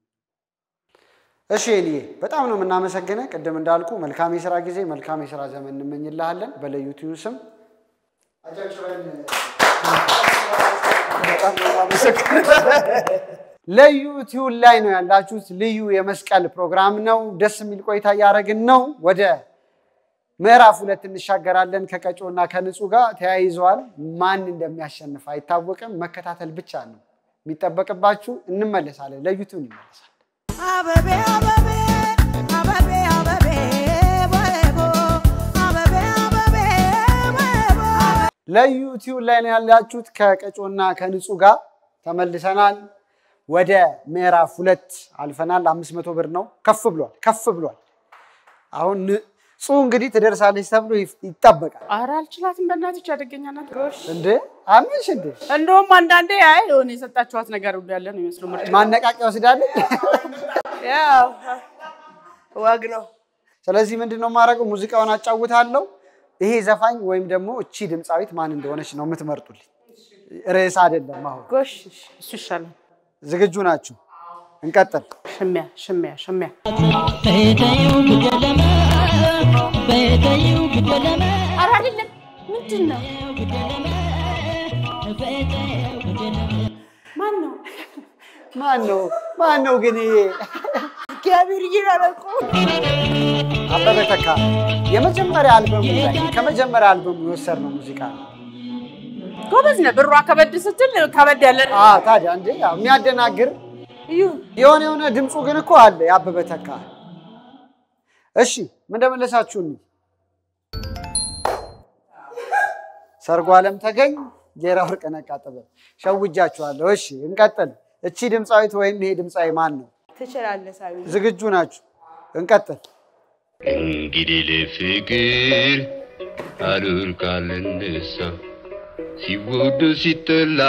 እሺ እኔ በጣም ነው የምናመሰግነው ቅድም እንዳልኩ መልካም የሥራ ጊዜ መልካም የሥራ ዘመን እንመኝልሃለን በለዩቲዩ ስም አጫጭረን በጣም ነው ለዩቲዩ ላይ ነው ያላችሁት ልዩ የመስቀል ፕሮግራም ነው ደስ የሚል ቆይታ ያረግን ነው ወደ ምዕራፍ ሁለት እንሻገራለን ከቀጮና ከንጹ ጋር ተያይዘዋል ማን እንደሚያሸንፍ አይታወቅም መከታተል ብቻ ነው የሚጠበቅባችሁ እንመለሳለን ለዩቲዩ እንመለሳለን አበቤ አበቤ አበቤ አበቤ ወይቦ አበቤ አበቤ ወይቦ ለዩቲዩ ላይ ነው ያላችሁት ከቀጮና ከንጹ ጋር ተመልሰናል ወደ ምዕራፍ ሁለት አልፈናል አምስት መቶ ብር ነው ከፍ ብሏል ከፍ ብሏል አሁን ጹ እንግዲህ ትደርሳለች ተብሎ ይጣበቃል ኧረ አልችላትም በእናትሽ አደገኛ ናት እንዴ አምንሽ እንዴ እንደውም አንዳንዴ አይ ሆነ የሰጣችኋት ነገር ሁሉ ያለ ነው የሚመስለው ምርጥ ማነቃቂያ ወስዳለች ያው ወግ ነው ስለዚህ ምንድነው ማረገው ሙዚቃውን አጫውታለሁ ይሄ ዘፋኝ ወይም ደግሞ እቺ ድምጻዊት ማን እንደሆነች ነው የምትመርጡልኝ ርዕስ አይደለም አሁን ጎሽ እሱ ይሻላል ዝግጁ ናችሁ እንቀጥል ሽሚያ ሽሚያ ሽሚያ በተዩ ግደለማ በተዩ ግደለማ ኧረ አይደለም ምንድነው ማን ነው ማን ነው ማን ነው ግን ይሄ እግዚአብሔር ይላልኩ አበበ ተካ የመጀመሪያ አልበሙ ላይ ከመጀመሪያ አልበሙ የወሰድነው ሙዚቃ ነው ጎበዝ ነው ብሯ ከበድ ስትል ከበድ ያለ አ ታዲያ እንዴ ያው የሚያደናግር የሆነ የሆነ ድምጹ ግን እኮ አለ ያበበ ተካ እሺ ምን እንደመለሳችሁኝ ሰርጓ ዓለም ተገኝ ጌራ ወርቅ ነቃጠበ ሸውጃችኋለሁ እሺ እንቀጥል እቺ ድምጻዊት ወይም ይሄ ድምጻዊ ማን ነው ትችላለህ ሳሚ ዝግጁ ናችሁ እንቀጥል እንግዲህ ለፍቅር አሉር ካልነሳ ሲወዱ ሲጠላ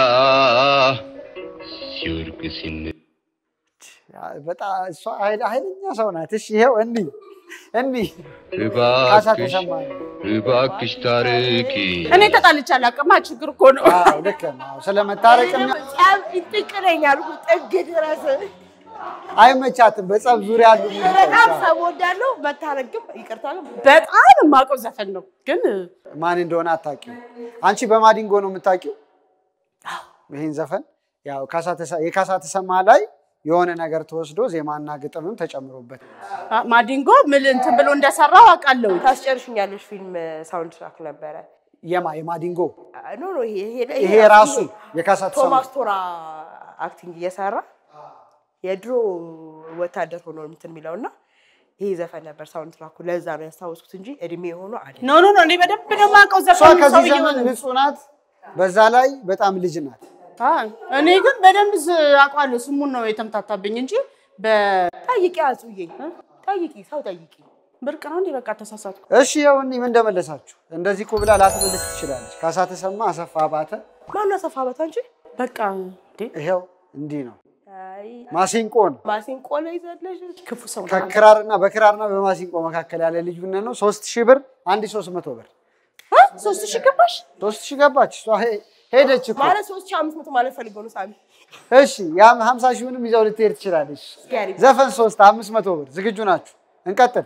ሲወርቅ ሲነ በጣም እሷ ኃይለኛ ሰው ናት እሺ ይሄው እንዴ እንዴ እባክሽ እባክሽ ታረቂ እኔ ተጣልቻለሁ አቅማ ችግር እኮ ነው አዎ ልክ ነው ስለመታረቅም ጸብ ይጥቅረኛል ጥግ ድረስ አይመቻትም በጸብ ዙሪያ ያሉ በጣም ሰው ወዳለው መታረቅም ይቅርታል በጣም ማቀው ዘፈን ነው ግን ማን እንደሆነ አታውቂው አንቺ በማዲንጎ ነው የምታውቂው ይሄን ዘፈን ያው ካሳ ተሰማ የካሳ ተሰማ ላይ የሆነ ነገር ተወስዶ ዜማና ግጥምም ተጨምሮበት ማዲንጎ ምን እንትን ብሎ እንደሰራው አውቃለሁ ታስጨርሽኛለሽ ፊልም ሳውንድ ትራክ ነበረ የማ የማዲንጎ ኖ ኖ ይሄ ይሄ ራሱ የካሳ ተሰማ ቶማስ ቶራ አክቲንግ እየሰራ የድሮ ወታደር ሆኖ እንትን የሚለውና ይሄ ዘፈን ነበር ሳውንድ ትራኩ ለዛ ነው ያስታውስኩት እንጂ እድሜ ሆኖ አይደል ኖ ኖ ኖ እኔ በደንብ ነው ማቀው ዘፈን ከዚህ ዘመን ንጹህ ናት በዛ ላይ በጣም ልጅ ናት እኔ ግን በደንብ አቋሉ ስሙን ነው የተምታታብኝ እንጂ በጠይቂ አጽዬ ጠይቂ ሰው ጠይቂ ብርቅ ነው እንዴ በቃ ተሳሳትኩ እሺ ያውኒ ምን እንደመለሳችሁ እንደዚህ እኮ ብላ ላትመልስ ትችላለች ካሳ ተሰማ አሰፋ ባተ ማን አሰፋ ባተ እንጂ በቃ እንዴ ይሄው እንዲ ነው አይ ማሲንቆ ነው ማሲንቆ ላይ ዘለሽ ክፉ ሰው ከክራርና በክራርና በማሲንቆ መካከለ ያለ ልዩነት ነው ሶስት ሺህ ብር አንድ ሺህ ሶስት መቶ ብር አ ሶስት ሺህ ገባሽ ሶስት ሺህ ገባች እሷ ሄደች እኮ ማለት ሶስት ሺህ አምስት መቶ ማለት ፈልገው ነው ሳሚ እሺ ያም ሃምሳ ሺህንም ይዘው ልትሄድ ትችላለች ዘፈን ሶስት አምስት መቶ ብር ዝግጁ ናችሁ እንቀጥል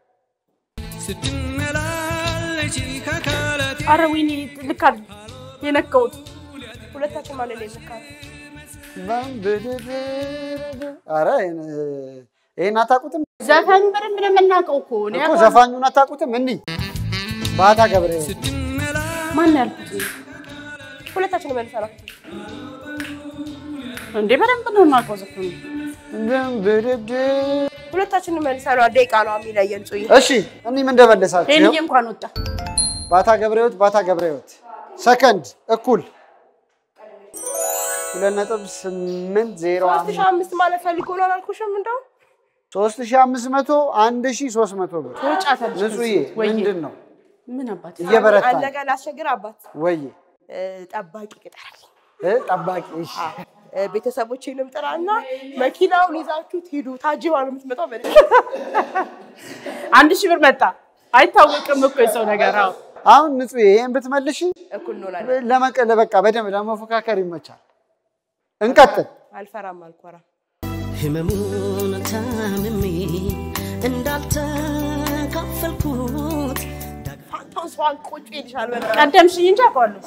አረ ወይኔ ልካ የነካውት ሁለታችን ማለት ነው ልካ አረ ይሄን አታውቁትም ዘፈን በደንብ ነው የምናውቀው እኮ ነው እኮ ዘፋኙን አታውቁትም እንዴ ባታ ገብረ ማን ያልኩት ሁለታችን መልሰናል እንዴ በደንብ ነው የማውቀው ዘፈኑ ሁለታችን መልሰናል ደቂቃ ነው የሚለየን ጽይ እሺ እኔ ምን እንደመለሳችሁ እኔ እንኳን ወጣ ባታ ገብረህይወት ባታ ገብረህይወት ሰከንድ እኩል ሁለት ነጥብ ስምንት ዜሮ ሶስት ሺህ አምስት ማለት ፈልጎ ነው አላልኩሽም እንደው ሶስት ሺህ አምስት መቶ አንድ ሺህ ሶስት መቶ ብር ወጫታለሽ ንጹዬ ምንድነው ምን አባት እየበረታ አለጋ ላስቸግር አባት ወይ ጠባቂ ቅጠራል እ ጠባቂ እሺ ቤተሰቦቼንም ጥራና መኪናውን ይዛችሁ ሂዱ ታጅባ ነው የምትመጣው በደ አንድ ሺህ ብር መጣ አይታወቅም እኮ የሰው ነገር አው አሁን ንጹዬ ይሄን ብትመልሺ እኩል ነው ላይ ለመቀለ በቃ በደም ለመፎካከር ይመቻል እንቀጥል አልፈራም አልኮራም ህመሙን ታምሜ እንዳልተካፈልኩት ፋንታውን ሷን ቁጭ ይልሻል በለ ቀደምሽኝ እንጂ አውቃለሁ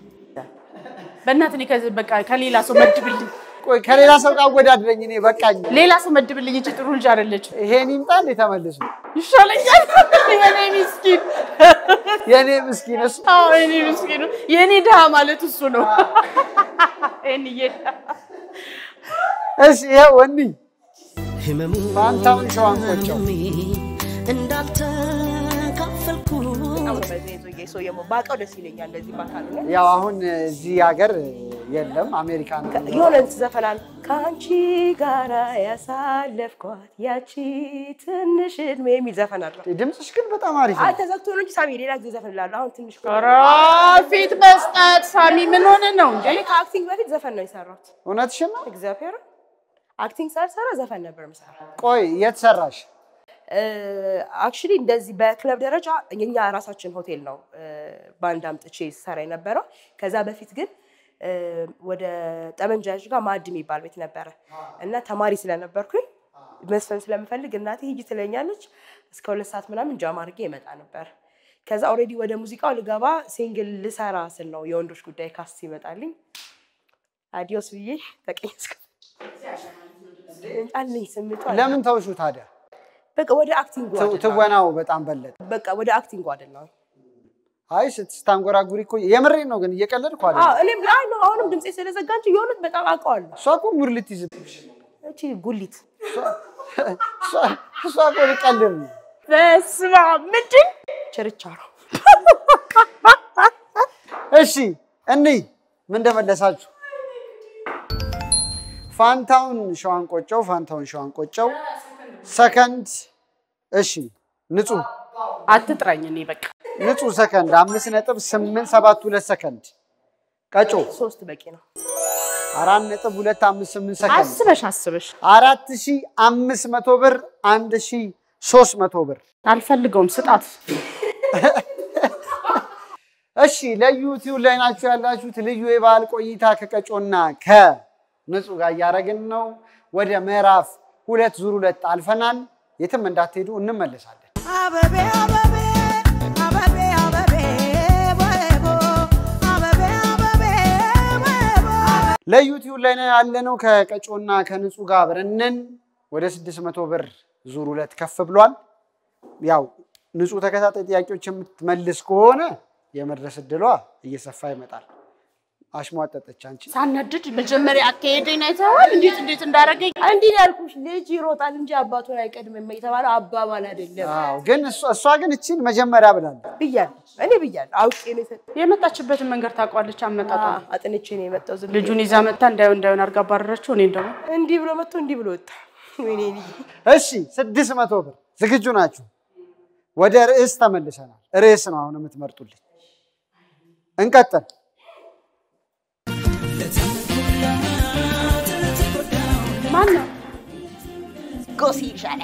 በእናትህ ከዚህ በቃ ከሌላ ሰው መድብልኝ ቆይ ከሌላ ሰው ጋር አወዳድረኝ እኔ በቃኝ ሌላ ሰው መድብልኝ እንጂ ጥሩ ልጅ አይደለች ይሄን ይምጣ እንደ ተመልሱ ይሻለኛል የኔ ምስኪን የኔ ምስኪን እሱ አዎ የኔ ምስኪን የኔ ደሃ ማለት እሱ ነው እኔ እሺ ይሄው ወንዲ ህመሙን ፋንታውን ሸዋን ቆጨው እንዳልተካፈልኩት ሰው የማባቀው ደስ ይለኛል እንደዚህ ባታሉ ያው አሁን እዚህ ሀገር የለም አሜሪካ ነው የሆነ ዘፈናል ካንቺ ጋራ ያሳለፍኳት ያቺ ትንሽ እድሜ የሚል ዘፈን አለ ድምጽሽ ግን በጣም አሪፍ ነው አልተዘግቶ ነው እንጂ ሳሚ ሌላ ጊዜ ዘፈንላለሁ አሁን ትንሽ ኧረ ፊት መስጠት ሳሚ ምን ሆነ ነው እንዴ እኔ ከአክቲንግ በፊት ዘፈን ነው የሰራሁት እውነትሽን ነው እግዚአብሔር አክቲንግ ሳልሰራ ዘፈን ነበር የምሰራው ቆይ የት ሰራሽ አክቹሊ እንደዚህ በክለብ ደረጃ እኛ ራሳችን ሆቴል ነው ባንድ አምጥቼ ሰራ የነበረው ከዛ በፊት ግን ወደ ጠመንጃጅ ጋር ማድ የሚባል ቤት ነበር እና ተማሪ ስለነበርኩኝ መስፈን ስለምፈልግ እናቴ ሂጂ ትለኛለች እስከ ሁለት ሰዓት ምናምን ጃም አድርጌ ይመጣ ነበር ከዛ ኦሬዲ ወደ ሙዚቃው ልገባ ሲንግል ልሰራ ስል ነው የወንዶች ጉዳይ ካስት ይመጣልኝ አዲዮስ ብዬ ተቀየስኩ አለኝ ስምንት ለምን ተውሹ ታዲያ በቃ ወደ አክቲንግ ወደ ትወናው በጣም በለጠ በቃ ወደ አክቲንግ አይደለም አይ ስትስታንጎራጉሪ እኮ የምሬ ነው ግን እየቀለድኩ አይደል አዎ እኔም ላይ ነው አሁንም ድምጼ ስለዘጋ እንጂ የሆነት በጣም አውቀዋለሁ ሷቁ ሙርሊት ይዝ እቺ ጉሊት ሷቁ ልቀልም በስመ አብ ምንድን ቸርቻሮ እሺ እኔ ምን እንደመለሳችሁ ፋንታውን ሸዋን ቆጨው ፋንታውን ሸዋን ቆጨው ሰከንድ እሺ ንጹህ አትጥራኝ እኔ በቃ ንጹህ ሰከንድ አምስት ነጥብ ስምንት ሰባት ሁለት ሰከንድ ቀጮ ሶስት በቂ ነው አራት ነጥብ ሁለት አምስት ስምንት ሰከንድ አስበሽ አስበሽ አራት ሺህ አምስት መቶ ብር አንድ ሺህ ሶስት መቶ ብር አልፈልገውም ስጣት እሺ ለዩቲዩብ ላይ ናችሁ ያላችሁት ልዩ የበዓል ቆይታ ከቀጮና ከንጹህ ጋር ያረግን ነው ወደ ምዕራፍ ሁለት ዙር ሁለት አልፈናል የትም እንዳትሄዱ እንመለሳለን አበቤ አበቤ አበቤ አበቤ ወይቦ አበቤ አበቤ ወይቦ ለዩቲዩብ ላይ ያለነው ከቀጮና ከንጹህ ጋር አብረንን ወደ ስድስት መቶ ብር ዙር ሁለት ከፍ ብሏል ያው ንጹህ ተከታታይ ጥያቄዎች የምትመልስ ከሆነ የመድረስ እድሏ እየሰፋ ይመጣል አሽሟጠጠች አንቺ ሳናድድ መጀመሪያ አከሄደኝ አይተዋል እንዴት እንዴት እንዳረገኝ እንዴ ያልኩሽ ልጅ ይሮጣል እንጂ አባቱን አይቀድምም የተባለው አባባል አይደለም አዎ ግን እሷ ግን እቺን መጀመሪያ ብላለች ብያለሁ እኔ ብያለሁ አውቄ ነው የመጣችበትን መንገር ታቋለች አመጣጣ አጥንቼ ነው የመጣው ዝም ልጁን ይዛ መጣ እንዳይው እንዳይው አርጋ ባረረችው እኔ እንደው እንዲ ብሎ መጥቶ እንዲ ብሎ ወጣ ወይኔ እሺ ስድስት መቶ ብር ዝግጁ ናችሁ ወደ ርዕስ ተመልሰናል ርዕስ ነው አሁን የምትመርጡልኝ እንቀጥል ማን ነው ጎሲ ይሻለ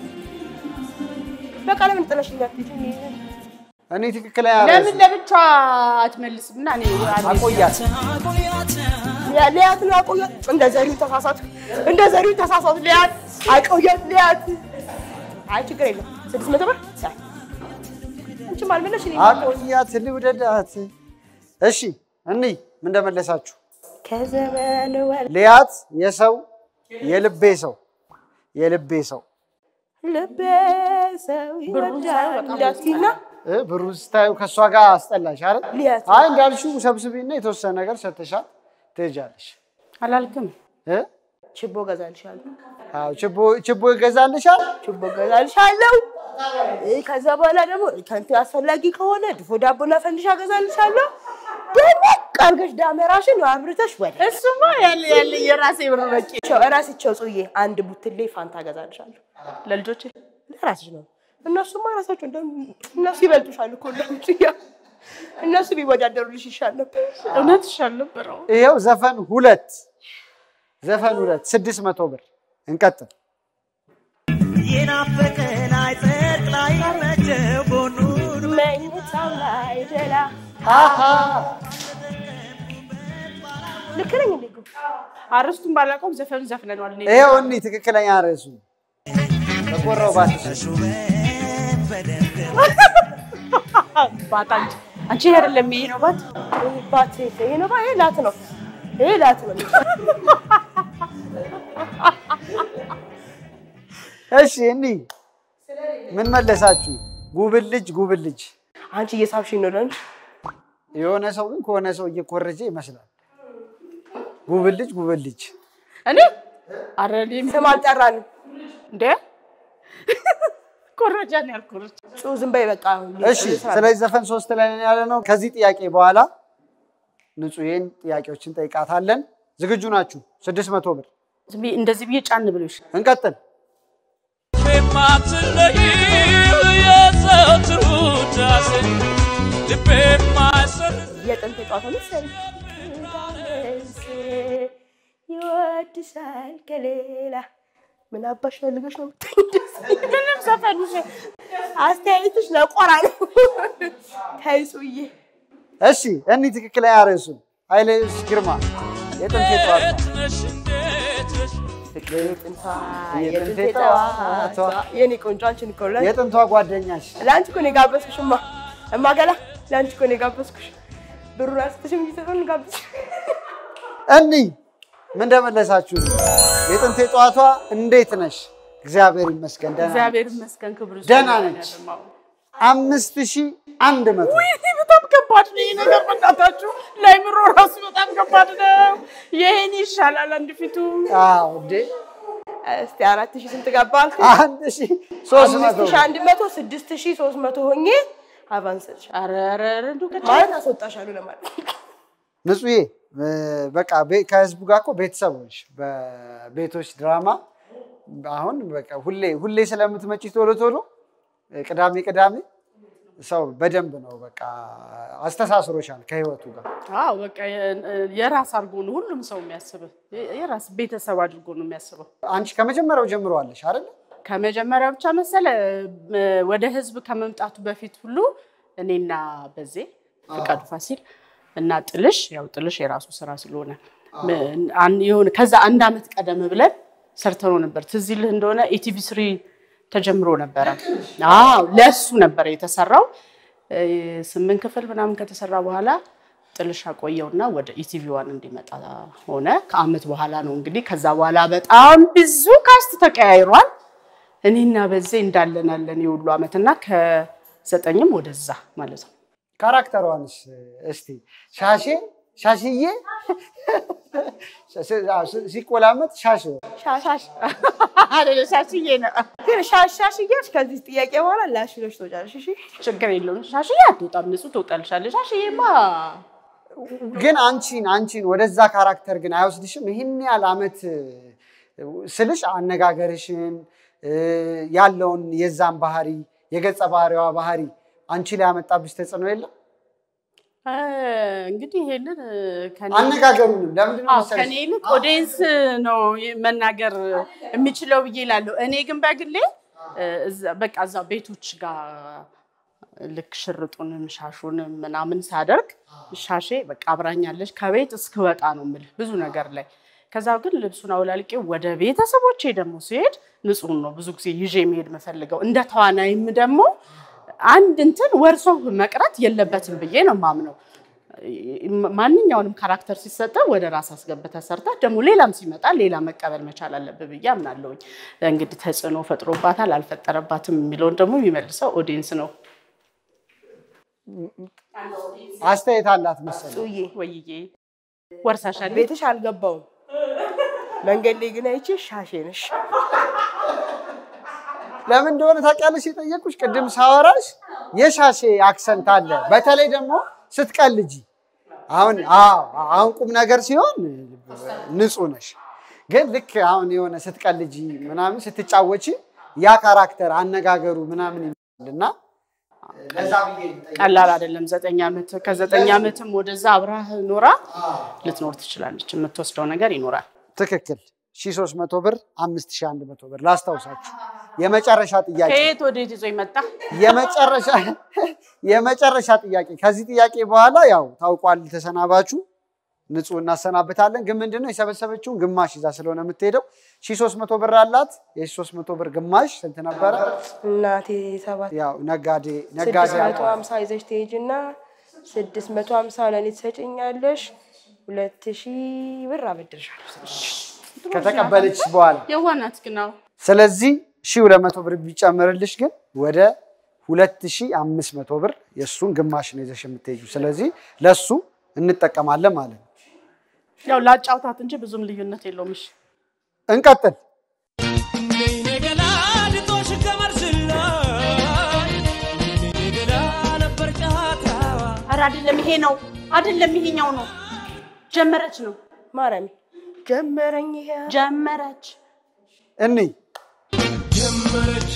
በቃ ለምን ጥለሽኝ አትይኝ እኔ ትክክል ያለ ለምን ለብቻ አትመልስምና እኔ አቆያት ያ ሊያት ነው አቆያት እንደ ዘሪው ተሳሳት እንደ ዘሪው ተሳሳት ሊያት አቆያት ሊያት አይ ችግር የለም ስድስት መቶ ብር አንቺ ማልመለሽ እኔ አቆያት ልውደዳት እሺ እኔ ምን እንደመለሳችሁ ከዘመን ወል ሊያት የሰው የልቤ ሰው የልቤ ሰው ልቤ ሰው ይወዳል እንዳትይና እ ብሩን ስታዩ ከሷ ጋር አስጠላሽ አይደል ሊያት አይ እንዳልሽው ሰብስቢና የተወሰነ ነገር ሰተሻል ትሄጃለሽ አላልክም እ ችቦ ገዛልሻለሁ አዎ ችቦ ችቦ ይገዛልሻል ችቦ ገዛልሻለሁ ከዛ በኋላ ደግሞ ከንቱ አስፈላጊ ከሆነ ድፎ ዳቦና ፈንዲሻ ገዛልሻለሁ ደምቅ አርገሽ ዳመራሽን አብርተሽ ወደ እሱማ ያለ ያለ የራሴ ብር በቂ ቸው ራስቸው ጽዬ አንድ ቡትሌ ፋንታ ገዛልሻለሁ ለልጆቼ ለራስሽ ነው እነሱማ ራሳቸው እንደም እነሱ ይበልጡሻል እኮ እንደምት ያ እነሱ ቢወዳደሩልሽ ይሻል ነበር እውነት ይሻል ነበር ይሄው ዘፈን ሁለት ዘፈን ሁለት ስድስት መቶ ብር እንቀጥል የናፈቀን አይጸጥ ላይ መጀው ጎኑን መኝታው ላይ ደላ አሃ ልክረኝ ልኩ አርስቱን ባላቆም ዘፈን ዘፍነናል ነው ይሄው እኔ ትክክለኛ ርዕሱ ተቆራው ባትሽ ባታንቺ አንቺ አይደለም ይሄ ነው ባት ባት ይሄ ነው ባት ይሄ ላት ነው ይሄ ላት ነው እሺ እኔ ምን መለሳችሁ ጉብል ልጅ ጉብል ልጅ አንቺ እየሳብሽኝ ነው ለምን የሆነ ሰው ግን ከሆነ ሰው እየኮረጀ ይመስላል ጉብል ልጅ ጉብል ልጅ እኔ አረሊም ስም አልጠራንም እንዴ ኮረጃን ያልኩርች ጩ ዝም በይ በቃ እሺ ስለዚህ ዘፈን ሶስት ላይ ያለ ነው ከዚህ ጥያቄ በኋላ ንጹህን ጥያቄዎችን ጠይቃታለን ዝግጁ ናችሁ ስድስት መቶ ብር ዝም እንደዚህ ብዬ ጫን ብለሽ እንቀጥል በማትለይ የዘውትሩታስ ልቤማሰር የጥንት ጧት መሰል ይወድሻል ከሌላ ምን አባሽ ፈልገሽ ነው ምንም ዘፈንሽ አስተያየትሽ ለቆራ ነው ታይሱዬ እሺ እኔ ትክክለኛ ርዕሱ ኃይሌስ ግርማ የጥንት ጧት የጥንቷ የጥንቷ የኔ ቆንጆ አንቺን እኮ ላይ የጥንቷ ጓደኛሽ ላንቺ እኮ ነው የጋበዝኩሽማ እማገላ ላንቺ እኮ ነው የጋበዝኩሽ ብሩን አስተሽም ይተፈን ጋብዝ እኒ ምን እንደመለሳችሁ የጥንቴ ጠዋቷ እንዴት ነሽ? እግዚአብሔር ይመስገን ደህና እግዚአብሔር ይመስገን ክብሩ ደህና ነች። አምስት ሺህ አንድ መቶ ወይ በጣም ከባድ ነው ይሄ ነገር በእናታችሁ ላይ ምሮ ራሱ በጣም ከባድ ነው። ይሄን ይሻላል አንድ ፊቱ አዎ እንዴ እስቲ አራት ሺህ ስንት ገባ አልክ? አንድ ሺህ ሦስት መቶ አምስት ሺህ አንድ መቶ ስድስት ሺህ ሦስት መቶ ሆኜ አቫንስ ኧረ ኧረ እንደው ከቻ ማለት አስወጣሻለሁ ለማለት ንጹዬ በቃ ከህዝቡ ጋር እኮ ቤተሰቦች በቤቶች ድራማ አሁን በቃ ሁሌ ሁሌ ስለምትመጪ ቶሎ ቶሎ ቅዳሜ ቅዳሜ ሰው በደንብ ነው በቃ አስተሳስሮሻል ከህይወቱ ጋር። አዎ በቃ የራስ አድርጎ ነው ሁሉም ሰው የሚያስበው የራስ ቤተሰብ አድርጎ ነው የሚያስበው። አንቺ ከመጀመሪያው ጀምሮ አለሽ አይደል? ከመጀመሪያው ብቻ መሰለ ወደ ህዝብ ከመምጣቱ በፊት ሁሉ እኔና በዜ ፍቃዱ ፋሲል እና ጥልሽ ያው ጥልሽ የራሱ ስራ ስለሆነ አን ይሁን ከዛ አንድ አመት ቀደም ብለን ሰርተው ነበር። ትዝ ይልህ እንደሆነ ኢቲቪ ስሪ ተጀምሮ ነበር። አዎ ለሱ ነበር የተሰራው። ስምንት ክፍል ምናምን ከተሰራ በኋላ ጥልሽ አቆየውና ወደ ኢቲቪ ዋን እንዲመጣ ሆነ። ከአመት በኋላ ነው እንግዲህ ከዛ በኋላ በጣም ብዙ ካስት ተቀያይሯል። እኔና በዜ እንዳለናለን ይሁሉ አመትና ከዘጠኝም ወደዛ ማለት ነው። ካራክተሯንስ እስቲ ሻሼ ሻሽዬ ሲቆላመጥ ሻሽ ሻሻሽ አይደለ ሻሽዬ ነው ግን ሻሻሽዬ ከዚህ ጥያቄ በኋላ ላሽሎሽ ተወጫለሽ። እሺ ችግር የለውም ሻሽዬ አትወጣም ንጹህ ትወጣልሻለሽ። ሻሽዬማ ግን አንቺን አንቺን ወደዛ ካራክተር ግን አይወስድሽም? ይሄን ያህል አመት ስልሽ አነጋገርሽን ያለውን የዛን ባህሪ የገጸ ባህሪዋ ባህሪ አንቺ ላይ ያመጣብሽ ተጽዕኖ የለም? እንግዲህ ይሄንን ከኔ አነጋገሩንም ለምንድን ነው መሰለሽ ከኔ ይልቅ ኦዲየንስ ነው መናገር የሚችለው ብዬ እላለሁ። እኔ ግን በግሌ በቃ እዛ ቤቶች ጋር ልክ ሽርጡንም ሻሹንም ምናምን ሳደርግ ሻሼ በቃ አብራኛለች ከቤት እስክወጣ ነው የምልህ ብዙ ነገር ላይ። ከዛው ግን ልብሱን አውላልቄ ወደ ቤተሰቦቼ ደግሞ ሲሄድ ንጹህ ነው ብዙ ጊዜ ይዤ መሄድ መፈልገው። እንደ ተዋናይም ደግሞ አንድ እንትን ወርሶ መቅረት የለበትም ብዬ ነው ማምነው። ማንኛውንም ካራክተር ሲሰጣ ወደ ራስ አስገብተ ሰርታ ደግሞ ሌላም ሲመጣ ሌላ መቀበል መቻል አለበት ብዬ አምናለሁ። እንግዲህ ተጽዕኖ ፈጥሮባታል አልፈጠረባትም የሚለውን ደግሞ የሚመልሰው ኦዲየንስ ነው። አስተያየት አላት መሰለኝ ጹዬ ወይዬ ወርሳሻል ቤትሽ አልገባውም መንገድ ላይ ግን አይቼ ሻሼ ነሽ። ለምን እንደሆነ ታውቂያለሽ? የጠየቁሽ ቅድም ሳወራሽ የሻሼ አክሰንት አለ። በተለይ ደግሞ ስትቀልጂ አሁን አዎ አሁን ቁም ነገር ሲሆን ንጹህ ነሽ። ግን ልክ አሁን የሆነ ስትቀልጂ ምናምን ስትጫወቺ ያ ካራክተር አነጋገሩ ምናምን ይመጣልና ለዛ ብዬ ቀላል አይደለም። ዘጠኝ አመት ከዘጠኝ አመትም ወደዛ አብራህ ኖራ ልትኖር ትችላለች። የምትወስደው ነገር ይኖራል። ትክክል። ሺህ ሦስት መቶ ብር አምስት ሺህ አንድ መቶ ብር ላስታውሳችሁ። የመጨረሻ ጥያቄ ከየት ወዴት ይዞ ይመጣ? የመጨረሻ የመጨረሻ ጥያቄ። ከዚህ ጥያቄ በኋላ ያው ታውቋል ተሰናባቹ ንጹህ እናሰናበታለን። ግን ምንድነው የሰበሰበችውን ግማሽ ይዛ ስለሆነ የምትሄደው ሺህ ሦስት መቶ ብር አላት። የሺህ ሦስት መቶ ብር ግማሽ ስንት ነበረ? እናቴ ሰባት ያው ነጋዴ ነጋዴ ስድስት መቶ ሃምሳ ይዘሽ ትሄጂና ስድስት መቶ ሃምሳ ለኔ ትሰጪኛለሽ። ሁለት ሺህ ብር አበድርሻለሁ ከተቀበለች በኋላ የዋናት ግን ነው። ስለዚህ ሺህ ሁለት መቶ ብር ቢጨምርልሽ ግን ወደ ሁለት ሺህ አምስት መቶ ብር የሱን ግማሽ ነው ይዘሽ የምትሄጂው። ስለዚህ ለሱ እንጠቀማለን ማለት ነው። ያው ላጫውታት እንጂ ብዙም ልዩነት የለውም። እሺ እንቀጥል። ኧረ አይደለም ይሄ ነው አይደለም ይሄኛው ነው። ጀመረች ነው ማረሚ ጀመረኝ ይሄ ጀመረች እኔ ጀመረች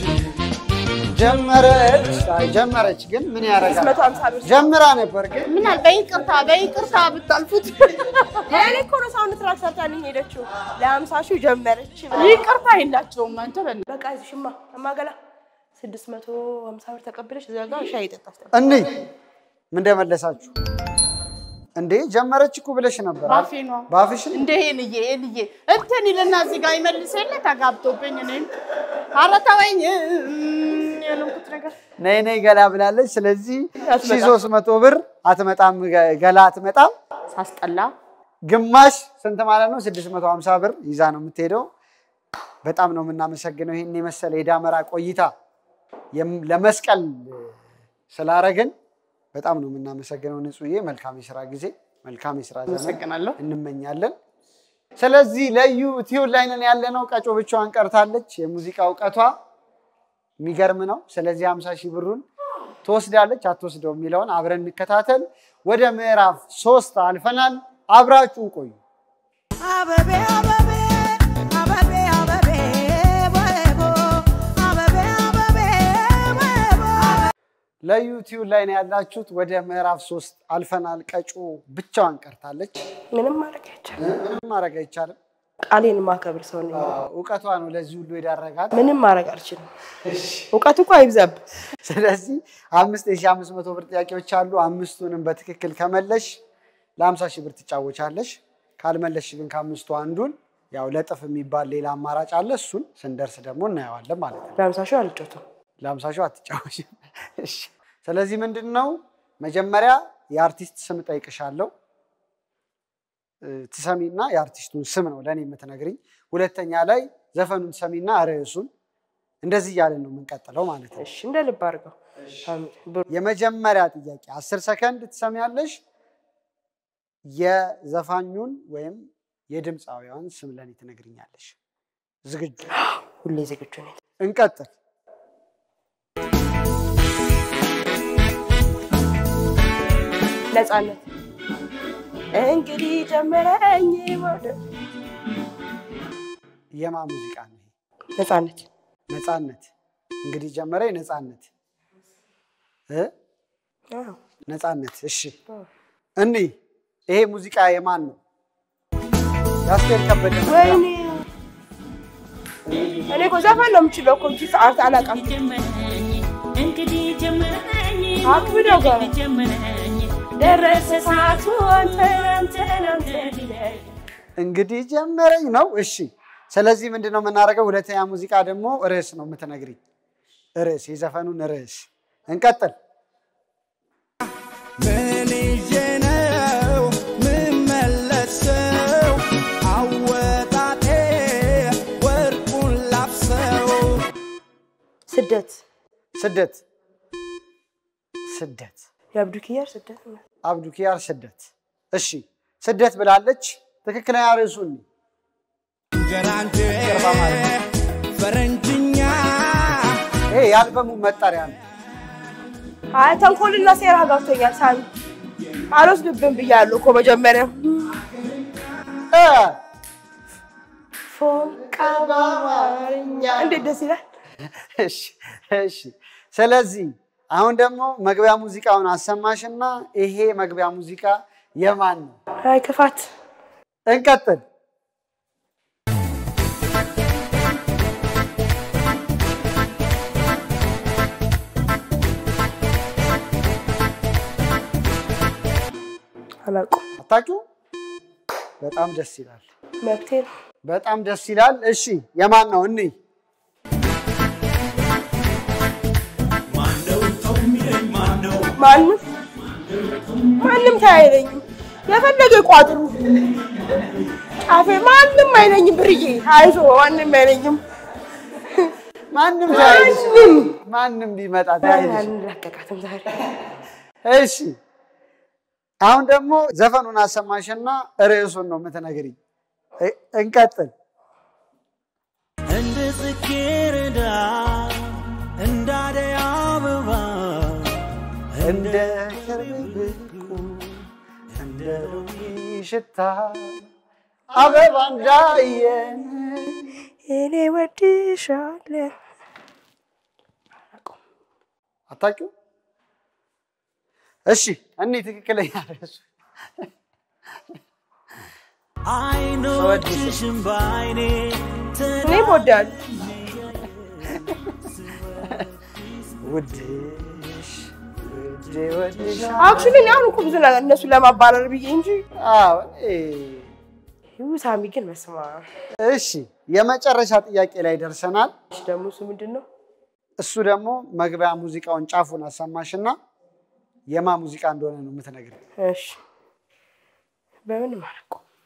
ጀመረች አይ ጀመረች ግን ምን ያረጋል? መቶ ሃምሳ ብር ጀምራ ነበር ግን ምን አለ በይቅርታ በይቅርታ ብታልፉት ያኔ እኮ ነው ሳውንድ ትራክ ሰርታልኝ ሄደችው ለሃምሳ ሺህ ጀመረች። ይቅርታ የላቸውም አንተ በል በቃ እሺማ አማገላ ስድስት መቶ ሃምሳ ብር ተቀበለሽ እዛ ጋር ሻይ ጠጣሽ። እኔ ምን እንደመለሳችሁ እንዴ ጀመረች እኮ ብለሽ ነበር ባፌ ነው ባፍሽ እንደ ሄልዬ ሄልዬ እንትን ይልና እዚህ ጋር ይመልሰለ ተጋብቶብኝ እኔም አረታወኝ የለምኩት ነገር ነይ ነይ ገላ ብላለች። ስለዚህ ሺህ ሦስት መቶ ብር አትመጣም ገላ አትመጣም። ሳስጠላ ግማሽ ስንት ማለት ነው? ስድስት መቶ ሃምሳ ብር ይዛ ነው የምትሄደው። በጣም ነው የምናመሰግነው ይሄን የመሰለ የዳመራ ቆይታ ለመስቀል ስላረግን በጣም ነው የምናመሰግነው። ንጹዬ መልካም የሥራ ጊዜ መልካም የሥራ ዘመን እንመኛለን። ስለዚህ ለዩ ቲዩብ ላይ ነን ያለነው። ቀጮ ብቻዋን ቀርታለች። የሙዚቃ ዕውቀቷ የሚገርም ነው። ስለዚህ ሃምሳ ሺህ ብሩን ትወስዳለች አትወስደው የሚለውን አብረን እንከታተል። ወደ ምዕራፍ ሶስት አልፈናል። አብራችሁን ቆዩ። አበቤ አበቤ አበቤ አበቤ ወይቦ አበቤ አበቤ ወይቦ ለዩቲዩብ ላይ ነው ያላችሁት። ወደ ምዕራፍ ሶስት አልፈናል። ቀጮ ብቻዋን ቀርታለች። ምንም ማድረግ አይቻልም። ምንም ማድረግ አይቻልም። ቃሌን ማከብር ሰው ነኝ። ዕውቀቷ ነው ለዚህ ሁሉ የዳረጋት። ምንም ማድረግ አልችልም። ዕውቀቱ እኮ አይብዛብ። ስለዚህ አምስት ሺህ አምስት መቶ ብር ጥያቄዎች አሉ። አምስቱንም በትክክል ከመለሽ ለሃምሳ ሺህ ብር ትጫወቻለሽ። ካልመለሽ ግን ከአምስቱ አንዱን ያው ለጥፍ የሚባል ሌላ አማራጭ አለ። እሱን ስንደርስ ደግሞ እናየዋለን ማለት ነው። ለሃምሳ ሺህ አልጫወትም። ለሃምሳ ሺህ አትጫወችም። እሺ። ስለዚህ ምንድነው መጀመሪያ የአርቲስት ስም ጠይቅሻለሁ። ትሰሚና የአርቲስቱን ስም ነው ለኔ የምትነግሪኝ። ሁለተኛ ላይ ዘፈኑን ትሰሚና ርዕሱን እንደዚህ ያለን ነው የምንቀጥለው ማለት ነው። እሺ እንደ ልብ አድርገው። የመጀመሪያ ጥያቄ አስር ሰከንድ ትሰሚያለሽ። የዘፋኙን ወይም የድምፃዊውን ስም ለኔ ትነግሪኛለሽ። ዝግጁ? ሁሌ ዝግጁ ነኝ። እንቀጥል። ነፃነት እንግዲህ ጀመረኝ ወደ የማ ሙዚቃ ነው? ነፃነት ነፃነት እንግዲህ ጀመረኝ ነፃነት እ አዎ ነፃነት። እሺ እኔ ይሄ ሙዚቃ የማን ነው? ያስቴር ከበደ። ወይኔ እኔ እኮ ዘፈን ነው የምችለው እኮ እንጂ ሰዓት አላውቅም። እንግዲህ ጀመረኝ አክብደው ጋር ደረሰ ሰዓቱ አንተ አንተ አንተ እንግዲህ ጀመረኝ ነው። እሺ ስለዚህ ምንድነው የምናደርገው? ሁለተኛ ሙዚቃ ደግሞ ርዕስ ነው የምትነግሪኝ። ርዕስ የዘፈኑን ርዕስ። እንቀጥል። ምን ይዤ ነው ምመለሰው አወጣጤ ወርቁን ላፍሰው ስደት ስደት ስደት የአብዱ ኪያር ስደት ነው። አብዱ ኪያር ስደት። እሺ ስደት ብላለች። ትክክለኛ ርዕሱን ገራንቴ ፈረንጅኛ ይሄ የአልበሙ መጠሪያ ነው። አይ ተንኮልና ሴራ ጋብቶኛል። ሳሚ አልወስድብን ብያለሁ እኮ መጀመሪያ እ ፎንቃ በአማርኛ እንዴት ደስ ይላል። እሺ እሺ። ስለዚህ አሁን ደግሞ መግቢያ ሙዚቃውን አሰማሽና ይሄ መግቢያ ሙዚቃ የማን ነው? አይ ክፋት። እንቀጥል። አላውቅም። አታውቂው? በጣም ደስ ይላል። መብቴ ነው። በጣም ደስ ይላል። እሺ የማን ነው? እኔ ማንም ማንም ታይለኝም። የፈለገ ቋጥሩ ጫፌ ማንም አይለኝም። ብርዬ አይዞ ማንም አይለኝም። ማንም ታይልሽ ማንም ቢመጣ ታይልሽ። አንላቀቃትም ዛሬ። እሺ አሁን ደግሞ ዘፈኑን አሰማሽና ርዕሱን ነው የምትነግሪኝ። እንቀጥል። እንደ ጽጌረዳ እንደ አደይ አበባ እንደ ከርቤልኩ እንደ ሎሚ ሽታ አበባ እንዳየን እኔ ወድሻለሁ። አታውቂው? እሺ እኔ ትክክለኛ ርዕሱ አይኖችሽን በዓይኔ እኔም እወዳለሁ። ውድሽ ውዴ ወድሽ። አክቹሊ እኔ አሁን እኮ ብዙ ነገር እነሱን ለማባረር ብዬ እንጂ አዎ ይሁ ሳሚ ግን መስማ። እሺ የመጨረሻ ጥያቄ ላይ ደርሰናል። እሺ ደግሞ እሱ ምንድን ነው? እሱ ደግሞ መግቢያ ሙዚቃውን ጫፉን አሰማሽና የማ ሙዚቃ እንደሆነ ነው የምትነግሪኝ። እሺ በምን ማረቁ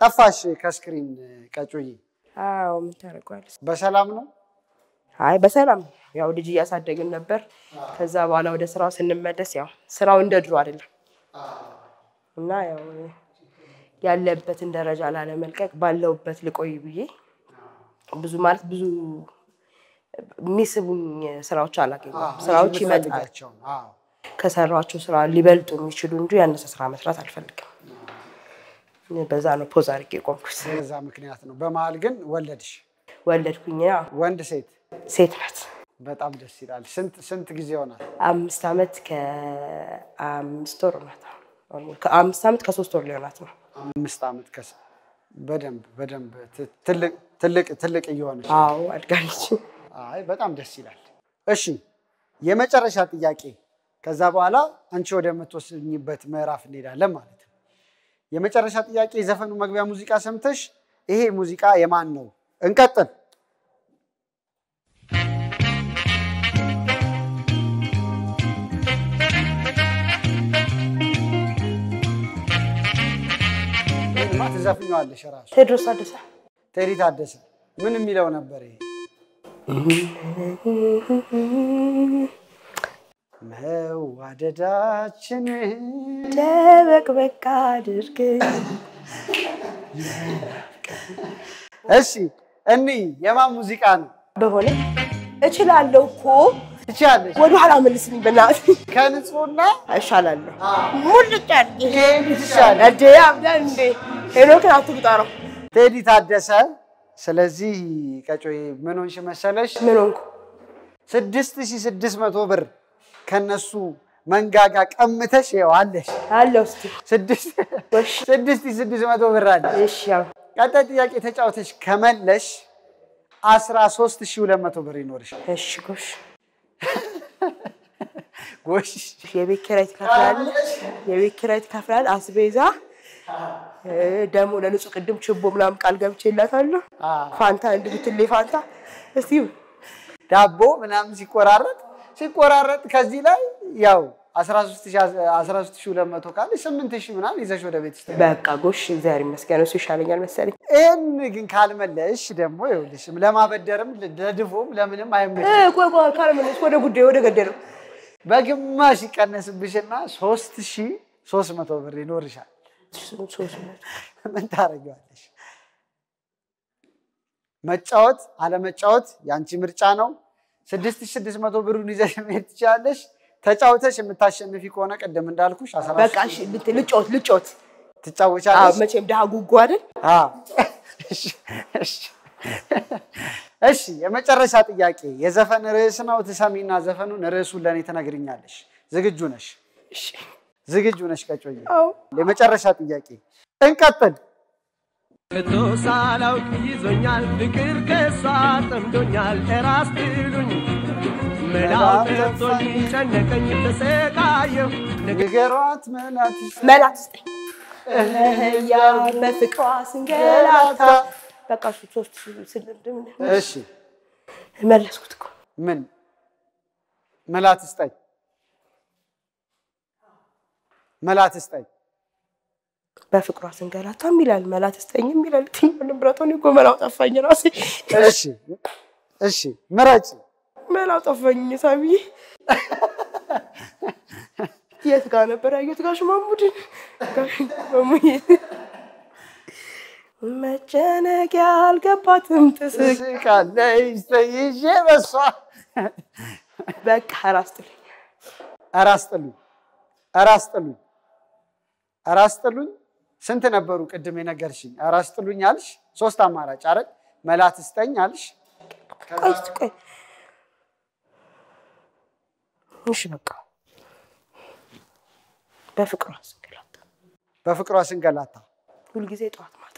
ጠፋሽ ከስክሪን ቀጮዬ? አዎ ምን ታረጋለሽ? በሰላም ነው? አይ በሰላም ያው ልጅ እያሳደግን ነበር። ከዛ በኋላ ወደ ስራው ስንመለስ ያው ስራው እንደ ድሮ አይደለም እና ያው ያለበትን ደረጃ ላለመልቀቅ ባለውበት ልቆይ ብዬ ብዙ ማለት ብዙ ሚስቡኝ ስራዎች አላገኘሁም። ስራዎች ይመጣቸው አዎ ከሰራቸው ስራ ሊበልጡ የሚችሉ እንጂ ያነሰ ስራ መስራት አልፈልግም። በዛ ነው ፖዝ አድርጌ ቆምኩት። በዛ ምክንያት ነው። በመሃል ግን ወለድሽ? ወለድኩኝ። ወንድ ሴት? ሴት ናት። በጣም ደስ ይላል። ስንት ስንት ጊዜ ሆናል? አምስት አመት ከአምስት ወር ናት። ከአምስት አመት ከሶስት ወር ሊሆናት ነው። አምስት አመት ከስ በደንብ በደንብ ትልቅ ትልቅ ትልቅ እየሆነች አዎ አድጋለች። አይ በጣም ደስ ይላል። እሺ የመጨረሻ ጥያቄ ከዛ በኋላ አንቺ ወደ ምትወስኝበት ምዕራፍ እንሄዳለን ማለት ነው። የመጨረሻ ጥያቄ የዘፈኑ መግቢያ ሙዚቃ ሰምተሽ ይሄ ሙዚቃ የማን ነው? እንቀጥል። ማት ዘፍኛለሽ ራሱ? ቴድሮስ ታደሰ። ቴዲ ታደሰ። ምን የሚለው ነበር ይሄ? መዋደዳችን ደበቅ በቃ አድርግ። እሺ እኒ የማን ሙዚቃ ነው? በሆነ እችላለሁ እኮ ትችያለሽ። ወደ ኋላ መልስኝ በእናትህ። ከንጹህና እሻላለሁ ሙልጭ አድርጌ ትችያለሽ። እንዴ አብዳን እንዴ ሄኖክን አትቁጠረው። ቴዲ ታደሰ። ስለዚህ ቀጮዬ ምን ሆንሽ መሰለሽ? ምን ሆንኩ? ስድስት ሺህ ስድስት መቶ ብር ከነሱ መንጋጋ ቀምተሽ ይኸው አለሽ። አለው እስቲ ስድስት ስድስት ሺህ ስድስት መቶ ብር አለ። እሺ ያው ቀጣይ ጥያቄ ተጫውተሽ ከመለሽ አስራ ሦስት ሺህ ሁለት መቶ ብር ይኖርሻል። እሺ ጎሽ ጎሽ የቤት ኪራይ ትከፍላለህ፣ የቤት ኪራይ ትከፍላለህ፣ አስቤዛ ደግሞ ለንጹህ ቅድም ችቦ ምናምን ቃል ገብቼላታለሁ። ፋንታ እንድትልኝ ፋንታ እስቲ ዳቦ ምናምን ሲቆራረጥ ሲቆራረጥ ከዚህ ላይ ያው አስራ ሦስት ሺህ ሁለት መቶ ካለ ስምንት ሺህ ምናምን ይዘሽ ወደ ቤት ስትገቢ በቃ ጎሽ እግዚአብሔር ይመስገን እሱ ይሻለኛል መሰለኝ። ይሄን ግን ካልመለሽ ደግሞ ይኸውልሽም ለማበደርም ለድፎም ለምንም አይመችም። እ ቆይ ቆይ ካልመለሽ ወደ ጉዳይ ወደ ገደለው በግማሽ ይቀነስብሽና ሦስት ሺህ ሦስት መቶ ብር ይኖርሻል። ምን ታደርጊዋለሽ? መጫወት አለመጫወት ያንቺ ምርጫ ነው። ስድስት ሺህ ስድስት መቶ ብሩን ይዘሽ መሄድ ትችላለሽ። ተጫውተሽ የምታሸንፊ ከሆነ ቀደም እንዳልኩሽ አስራ በቃ እሺ ልጫወት ልጫወት ትጫወቻለሽ። አዎ መቼም ደሃ ጉጉ አይደል? አዎ እሺ እሺ እሺ የመጨረሻ ጥያቄ የዘፈን ርዕስ ነው። ትሰሚና ዘፈኑን ርዕሱን ለኔ ትነግሪኛለሽ። ዝግጁ ነሽ? እሺ ዝግጁ ነሽ ቀጮዬ? አዎ የመጨረሻ ጥያቄ እንቀጥል። ሳላውቅ ይዞኛል ፍቅር ከሷ ጠምዶኛል እራስ ትሉኝ መላው ጠፍቶኝ ጨነቀኝ ተሰቃየሁ ንገሯት መላት መላት ስጠኝ ያ በፍቅሯ ስንገላታ በቃ እሱ ሶስት ስልምድም እሺ መለስኩት እኮ ምን መላት ስጠኝ መላት ስጠኝ በፍቅሯ ስንገላታም ይላል መላት ስጠኝም ይላል። ትንሽ ብራቶኒ እኮ መላው ጠፋኝ ራሴ። እሺ እሺ ምረጭ። መላው ጠፋኝ ሳቢዬ። የት ጋር ነበር ያየሁት? ጋሽ ማሙድን ጋሽ ማሙዬ መጨነቅ ያልገባትም ትስቃለች ተይዤ በሷ በቃ ራስ ጥሉኝ ራስ ጥሉኝ ራስ ጥሉኝ ራስ ጥሉኝ። ስንት ነበሩ ቅድም የነገርሽኝ? ራስ ጥሉኝ አልሽ። ሶስት አማራጭ አይደል? መላት ስጠኝ አልሽ። ቆይ ቆይ እሺ በቃ በፍቅሯ ስንገላታ በፍቅሯ ስንገላታ ሁሉ ጊዜ ጠዋት ማታ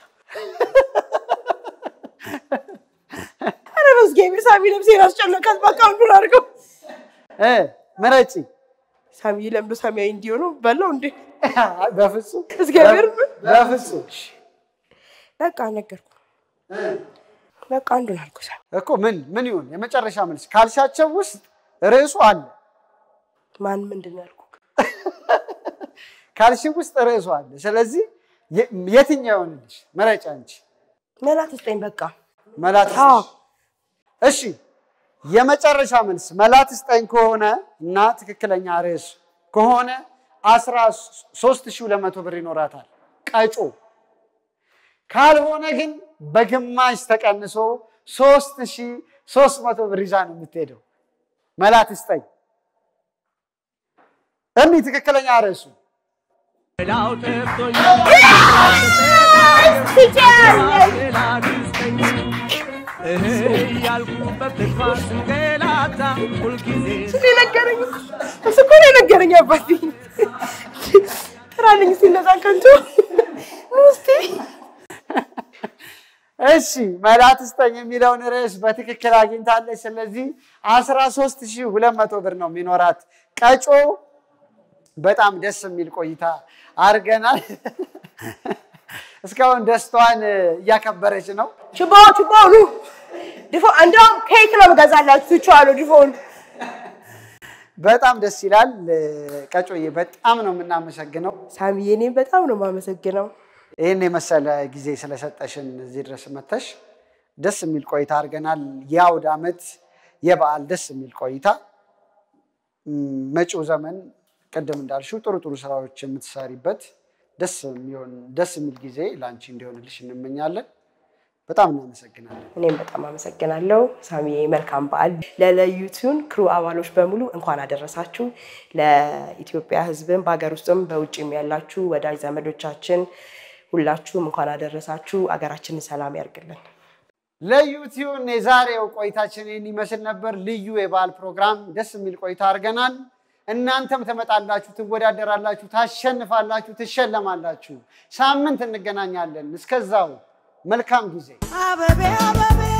አረ መስገቢ ሳሚ ለምሴን አስጨነቃት። በቃ ሁሉ አድርገው እ ምረጪ። ሳሚ ለምዶ ሳሚያይ እንዲሆኑ በለው እንዴ? በፍጹም እግዚአብሔር በፍጹም በቃ ነገርኩ። በቃ አንዱን አልኩ ሳሚ እኮ ምን ምን ይሁን የመጨረሻ መልስ ካልሻቸው ውስጥ ርዕሱ አለ። ማን ምንድን ነው ያልኩ? ካልሽ ውስጥ ርዕሱ አለ። ስለዚህ የትኛው ይሆንልሽ? መረጫ አንቺ መላት ስጠኝ በቃ መላት አዎ እሺ የመጨረሻ መልስ መላት ስጠኝ ከሆነ እና ትክክለኛ ርዕስ ከሆነ አስራ ሦስት ሺህ ሁለት መቶ ብር ይኖራታል ቀጮ ካልሆነ ግን በግማሽ ተቀንሶ ሦስት ሺህ ሦስት መቶ ብር ይዛ ነው የምትሄደው መላት ስጠኝ እኔ ትክክለኛ ርዕሱ ላው ተፍቶኝ እህ ያልኩበት ተፋስ ገላታ ሁልጊዜ ሲነገረኝ እሱ እኮ ነው የነገረኝ አባቴ ትራልኝ ሲነዛ ከንቱ ሙስቲ እሺ መላት ስጠኝ የሚለውን ርዕስ በትክክል አግኝታለች ስለዚህ አስራ ሦስት ሺህ ሁለት መቶ ብር ነው የሚኖራት ቀጮ በጣም ደስ የሚል ቆይታ አርገናል እስካሁን ደስታዋን እያከበረች ነው ችቦ ችቦ ሉ ድፎ እንደውም ኬክ ነው መጋዛላችሁ ትቻሉ ድፎን በጣም ደስ ይላል ቀጮዬ በጣም ነው የምናመሰግነው ሳሚዬ እኔም በጣም ነው የማመሰግነው ይሄን የመሰለ ጊዜ ስለሰጠሽን እዚህ ድረስ መተሽ ደስ የሚል ቆይታ አርገናል የአውደ ዓመት የበዓል ደስ የሚል ቆይታ መጪው ዘመን ቀደም እንዳልሽው ጥሩ ጥሩ ስራዎች የምትሰሪበት ደስ የሚሆን ደስ የሚል ጊዜ ላንቺ እንዲሆንልሽ እንመኛለን በጣም እናመሰግናለን እኔም በጣም አመሰግናለሁ ሳሚዬ መልካም በዓል ለለዩቱን ክሩ አባሎች በሙሉ እንኳን አደረሳችሁ ለኢትዮጵያ ህዝብም በአገር ውስጥም በውጭም ያላችሁ ወዳጅ ዘመዶቻችን ሁላችሁም እንኳን አደረሳችሁ አገራችንን ሰላም ያርግልን ለዩቲዩን የዛሬው ቆይታችን ይመስል ነበር ልዩ የበዓል ፕሮግራም ደስ የሚል ቆይታ አርገናል እናንተም ተመጣጣላችሁ ትወዳደራላችሁ ታሸንፋላችሁ ትሸለማላችሁ ሳምንት እንገናኛለን እስከዛው መልካም ጊዜ አበቤ አበቤ